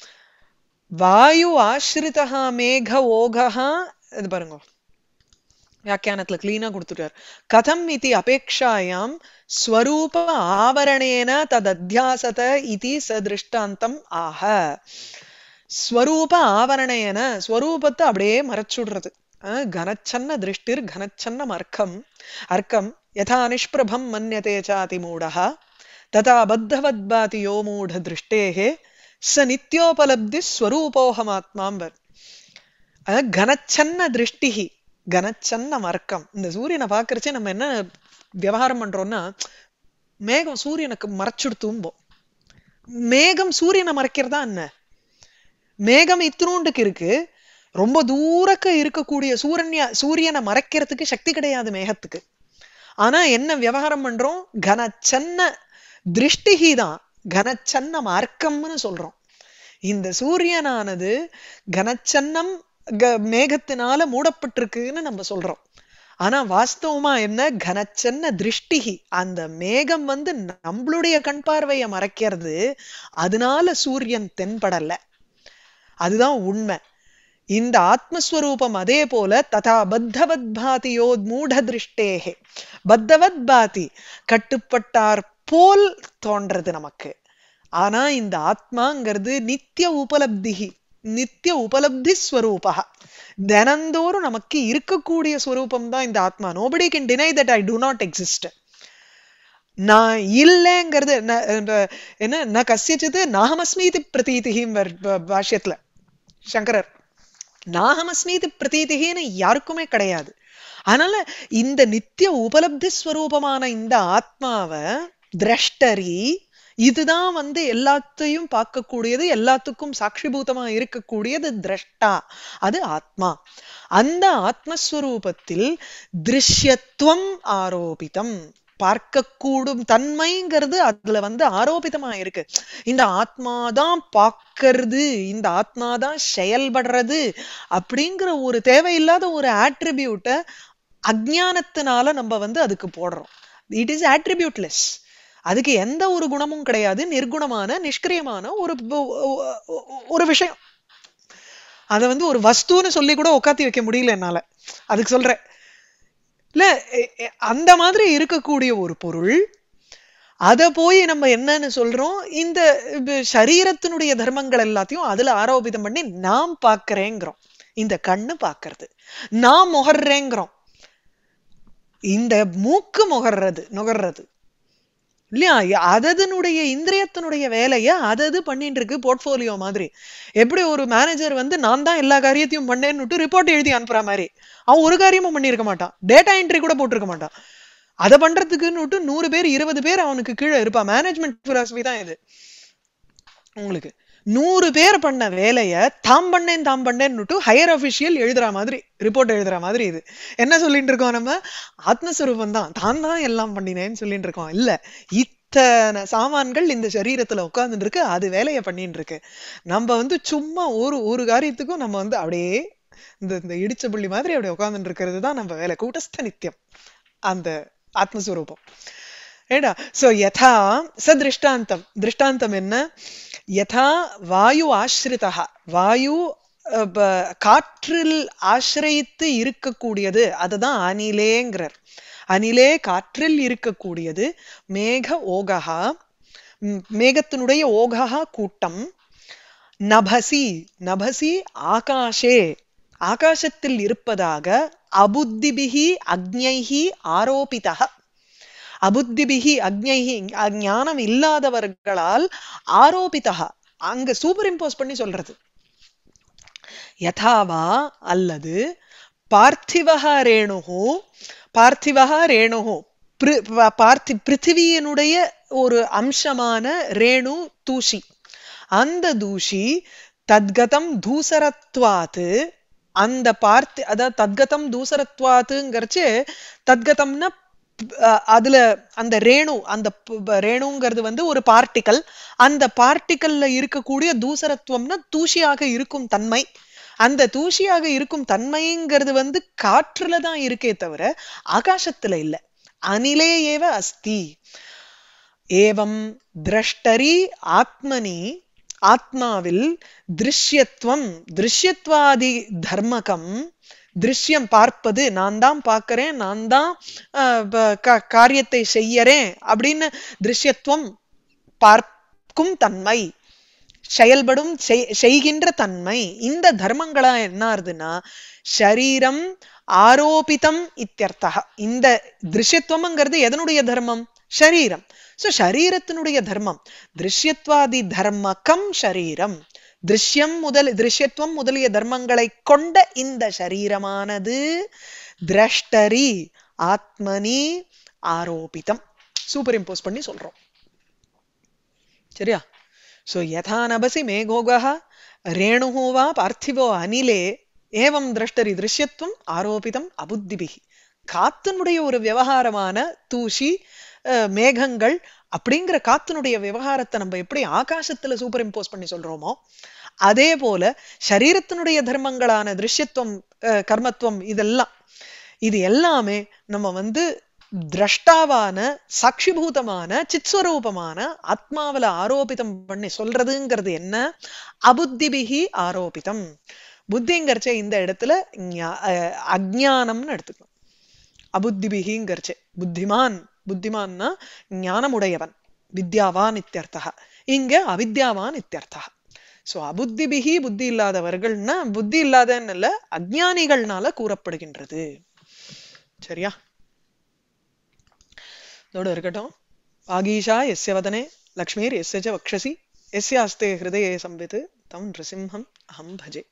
Speaker 1: வாயு ஆஸ்ரிதா மேக ஓகா. இது பாருங்க வியாக்கியானத்துல கிளீனா கொடுத்துட்டார். கதம் இதி அபேக்ஷாயாம் ஸ்வரூப ஆவரணேன ததத்யாசத இதி சதிருஷ்டாந்தம் ஆக. ஸ்வரூப ஆவரணேன ஸ்வரூபத்தை அப்படியே மறைச்சுடுறது. கனச்சன்ன திருஷ்டிர் கனச்சன்னம் அர்க்கம் அர்க்கம் யதா நிஷ்பிரபம் மன்யதே சாதி மூடஹ ததா பத்தவத்பாதி யோ மூட திருஷ்டேஹே ச நித்யோபலப்தி ஸ்வரூபோஹமாத்மாம்பர். கனச்சன்ன திருஷ்டிஹி கனச்சன்ன மர்க்கம். இந்த சூரியனை பாக்குறச்சே நம்ம என்ன விவகாரம் பண்றோம்னா, மேகம் சூரியனுக்கு மறைச்சுடுத்தும்போம். மேகம் சூரியனை மறைக்கிறதா என்ன? மேகம் இத்தினூண்டுக்கு இருக்கு, ரொம்ப தூரக்க இருக்கக்கூடிய சூரன்ய சூரியனை மறைக்கிறதுக்கு சக்தி கிடையாது மேகத்துக்கு. ஆனா என்ன விவகாரம் பண்றோம்? கனச்சன்ன திருஷ்டிஹி தான், கனச்சன்ன மார்க்கம்னு சொல்றோம். இந்த சூரியனானது கனச்சன்னம் மேகத்தினால மூடப்பட்டிருக்குன்னு நம்ம சொல்றோம். ஆனா வாஸ்தவமா என்ன? கனச்சன்ன திருஷ்டிஹி, அந்த மேகம் வந்து நம்மளுடைய கண் பார்வையை மறைக்கிறது, அதனால சூரியன் தென்படல. அதுதான் உண்மை. இந்த ஆத்மஸ்வரூபம் அதே போல ததா பத்தவத் பாதி யோத் மூட திருஷ்டேகே, பத்தவத் பாதி கட்டுப்பட்டார் போல் தோன்றது நமக்கு. ஆனா இந்த ஆத்மாங்கிறது நித்திய உபலப்திகி, நித்திய உபலப்தி ஸ்வரூபா, தினந்தோறும் நமக்கு இருக்கக்கூடிய ஸ்வரூபம் தான் இந்த ஆத்மா. Nobody can deny that I do not exist. நான் இல்லைங்கிறது என்ன, ந கஸ்யசித் நாஹமஸ்மீதி பிரதீதிஹிம் பாஷ்யத்துல சங்கரர், நாஹமஸ்மீதி பிரதீதிஹின்னு யாருக்குமே கிடையாது. அதனால இந்த நித்திய உபலப்தி ஸ்வரூபமான இந்த ஆத்மாவை திரஷ்டரி, இதுதான் வந்து எல்லாத்தையும் பார்க்கக்கூடியது, எல்லாத்துக்கும் சாட்சிபூதமா இருக்கக்கூடியது திரஷ்டா, அது ஆத்மா. அந்த ஆத்மஸ்வரூபத்தில் திருஷ்யத்துவம் ஆரோபிதம், பார்க்கக்கூடும் தன்மைங்கிறது அதுல வந்து ஆரோபிதமா இருக்கு. இந்த ஆத்மாதான் பார்க்கறது, இந்த ஆத்மாதான் செயல்படுறது அப்படிங்கிற ஒரு தேவையில்லாத ஒரு ஆட்ரிபியூட்டை அஜ்ஞானத்தினால நம்ம வந்து அதுக்கு போடுறோம். It is attributeless. அதுக்கு எந்த ஒரு குணமும் கிடையாது, நிர்குணமான நிஷ்கிரியமான ஒரு ஒரு விஷயம். அத வந்து ஒரு வஸ்துன்னு சொல்லி கூட உட்காத்தி வைக்க முடியல என்னால, அதுக்கு சொல்றேன் இல்ல. அந்த மாதிரி இருக்கக்கூடிய ஒரு பொருள், அத போய் நம்ம என்னன்னு சொல்றோம், இந்த சரீரத்தினுடைய தர்மங்கள் எல்லாத்தையும் அதுல ஆரோபிதம் பண்ணி நாம் பார்க்கிறேங்கிறோம். இந்த கண்ணு பார்க்கறது, நாம் முகர்றேங்கிறோம். இந்த மூக்கு முகர்றது நுகர்றது இல்லையா? அதனுடைய இந்திரியத்தினுடைய வேலையை அதது பண்ணிட்டு இருக்கு, போர்ட்போலியோ மாதிரி. எப்படி ஒரு மேனேஜர் வந்து நான் தான் எல்லா காரியத்தையும் பண்ணேன்னு ரிப்போர்ட் எழுதி அனுப்புற மாதிரி, அவன் ஒரு காரியமும் பண்ணிருக்க மாட்டான், டேட்டா என்ட்ரி கூட போட்டிருக்க மாட்டான். அதை பண்றதுக்குன்னு நூறு பேர் இருபது பேர் அவனுக்கு கீழே இருப்பா. மேனேஜ்மெண்ட் பிலாசபி தான் இது. உங்களுக்கு நூறு பேர் பண்ண வேலைய தாம் பண்ணேன் தாம் பண்ணேன்னு ஹையர் அபிஷியல் எழுதுற மாதிரி, ரிப்போர்ட் எழுதுற மாதிரி. இது என்ன சொல்லிட்டு இருக்கோம்? நம்ம ஆத்மஸ்வரூபம் தான், தான் தான் எல்லாம் பண்ணினேன்னு சொல்லிட்டு இருக்கோம். இல்ல, இத்தனை சாமான்கள் இந்த சரீரத்துல உட்கார்ந்துட்டு இருக்கு, அது வேலையை பண்ணிட்டு இருக்கு. நம்ம வந்து சும்மா ஒரு ஒரு காரியத்துக்கும் நம்ம வந்து அப்படியே இந்த இந்த இடிச்ச புள்ளி மாதிரி அப்படியே உட்கார்ந்துட்டு இருக்கிறது தான் நம்ம வேலை. கூட்டஸ்த நித்தியம் அந்த ஆத்மஸ்வரூபம். ஏடா சோ யதா ச திருஷ்டாந்தம். திருஷ்டாந்தம் என்ன? யதா வாயு ஆசிரிதா, வாயு காற்றில் ஆசிரித்து இருக்கக்கூடியது, அதுதான் அனிலேங்கிறார். அனிலே காற்றில் இருக்கக்கூடியது. மேக ஓகா, மேகத்தினுடைய ஓகா கூட்டம். நபசி, நபசி ஆகாஷே, ஆகாசத்தில் இருப்பதாக. அபுத்திபிகி அக்ஞைஹி ஆரோபிதா, அபுத்திபிகி அக்ஞைஹி ஞானம் இல்லாதவர்களால் ஆரோபிதா, அங்க சூப்பர் இம்போஸ் பண்ணி சொல்றது. யதாவா அல்லது பார்த்திவஹ ரேணுஹு, பார்த்திவஹ ரேணுஹு பார்த்தி பிருத்திவியினுடைய ஒரு அம்சமான ரேணு தூசி, அந்த தூசி தத்கதம் தூசரத்வாத்து, அந்த பார்த்தி அதாவது தத்கதம் தூசரத்வாத்துங்கிறச்சு, தத்கதம்னா அதுல அந்த ரேணு, அந்த ரேணுங்கிறது வந்து ஒரு பார்ட்டிக்கல், அந்த பார்ட்டிக்கல்ல இருக்கக்கூடிய தூசரத்துவம்னா தூசியாக இருக்கும் தன்மை. அந்த தூசியாக இருக்கும் தன்மைங்கிறது வந்து காற்றுல தான் இருக்கே தவிர ஆகாசத்துல இல்ல. அனிலே ஏவ அஸ்தி. ஏவம் திரஷ்டரி ஆத்மனி, ஆத்மாவில் திருஷ்யத்துவம், திருஷ்யத்வாதி தர்மகம், திருஷ்யம் பார்ப்பது, நான் தான் பார்க்கிறேன், நான் தான் காரியத்தை செய்யறேன் அப்படின்னு திருஷ்யத்துவம் பார்க்கும் தன்மை, செயல்படும் செய்கின்ற தன்மை. இந்த தர்மங்களா என்ன ஆறுதுன்னா ஷரீரம் ஆரோபிதம் இத்தியர்த்தா. இந்த திருஷ்யத்துவம்ங்கிறது எதனுடைய தர்மம்? ஷரீரம். சோ ஷரீரத்தினுடைய தர்மம் திருஷ்யத்வாதி தர்மகம் ஷரீரம். திருஷ்யம் முதல் திருஷ்யத்துவம் முதலிய தர்மங்களை கொண்ட இந்த சரீரமானது திரஷ்டரி ஆத்மனி ஆரோபிதம். சூப்பர் இம்போஸ் பண்ணி சொல்றோம். சரியா? சோ யதா நபசி மேகோகஹ ரேணுஹு வா பார்த்திவோ அனிலே ஏவம் திரஷ்டரி திருஷ்யத்துவம் ஆரோபிதம் அபுத்திபிஹி காத்தினுடைய ஒரு விவகாரமான தூசி மேகங்கள் அப்படிங்கிற காத்தினுடைய விவகாரத்தை நம்ம எப்படி ஆகாசத்துல சூப்பர் இம்போஸ் பண்ணி சொல்றோமோ அதே போல சரீரத்தினுடைய தர்மங்களான திருஷ்யத்துவம் கர்மத்துவம் இதெல்லாம் இது எல்லாமே நம்ம வந்து திரஷ்டாவான சாட்சிபூதமான சித்ஸ்வரூபமான ஆத்மாவில ஆரோபிதம் பண்ணி சொல்றதுங்கிறது என்ன அபுத்திபிகி ஆரோபிதம் புத்திங்கிறச்ச இந்த இடத்துல அஜ்ஞானம்னு எடுத்துக்கணும் அபுத்திபிகிங்கிறச்சே புத்திமான் புத்திமான்னா ஞானமுடையவன் வித்யாவான் இத்தியர்த்தா இங்க அவித்யாவான் இத்தியர்த்தா சோ அபுத்திபிகி புத்தி இல்லாதவர்கள்னா புத்தி இல்லாதன்னு இல்ல அஜ்ஞானிகள்னால கூறப்படுகின்றது சரியா இதோட இருக்கட்டும் ஆகீஷா எஸ்ய வதனே லக்ஷ்மீர் எஸ்ய ச வக்ஷசி எஸ்யாஸ்தே ஹிருதயே சம்வித் தம் நிருசிம்ஹம் அஹம் பஜே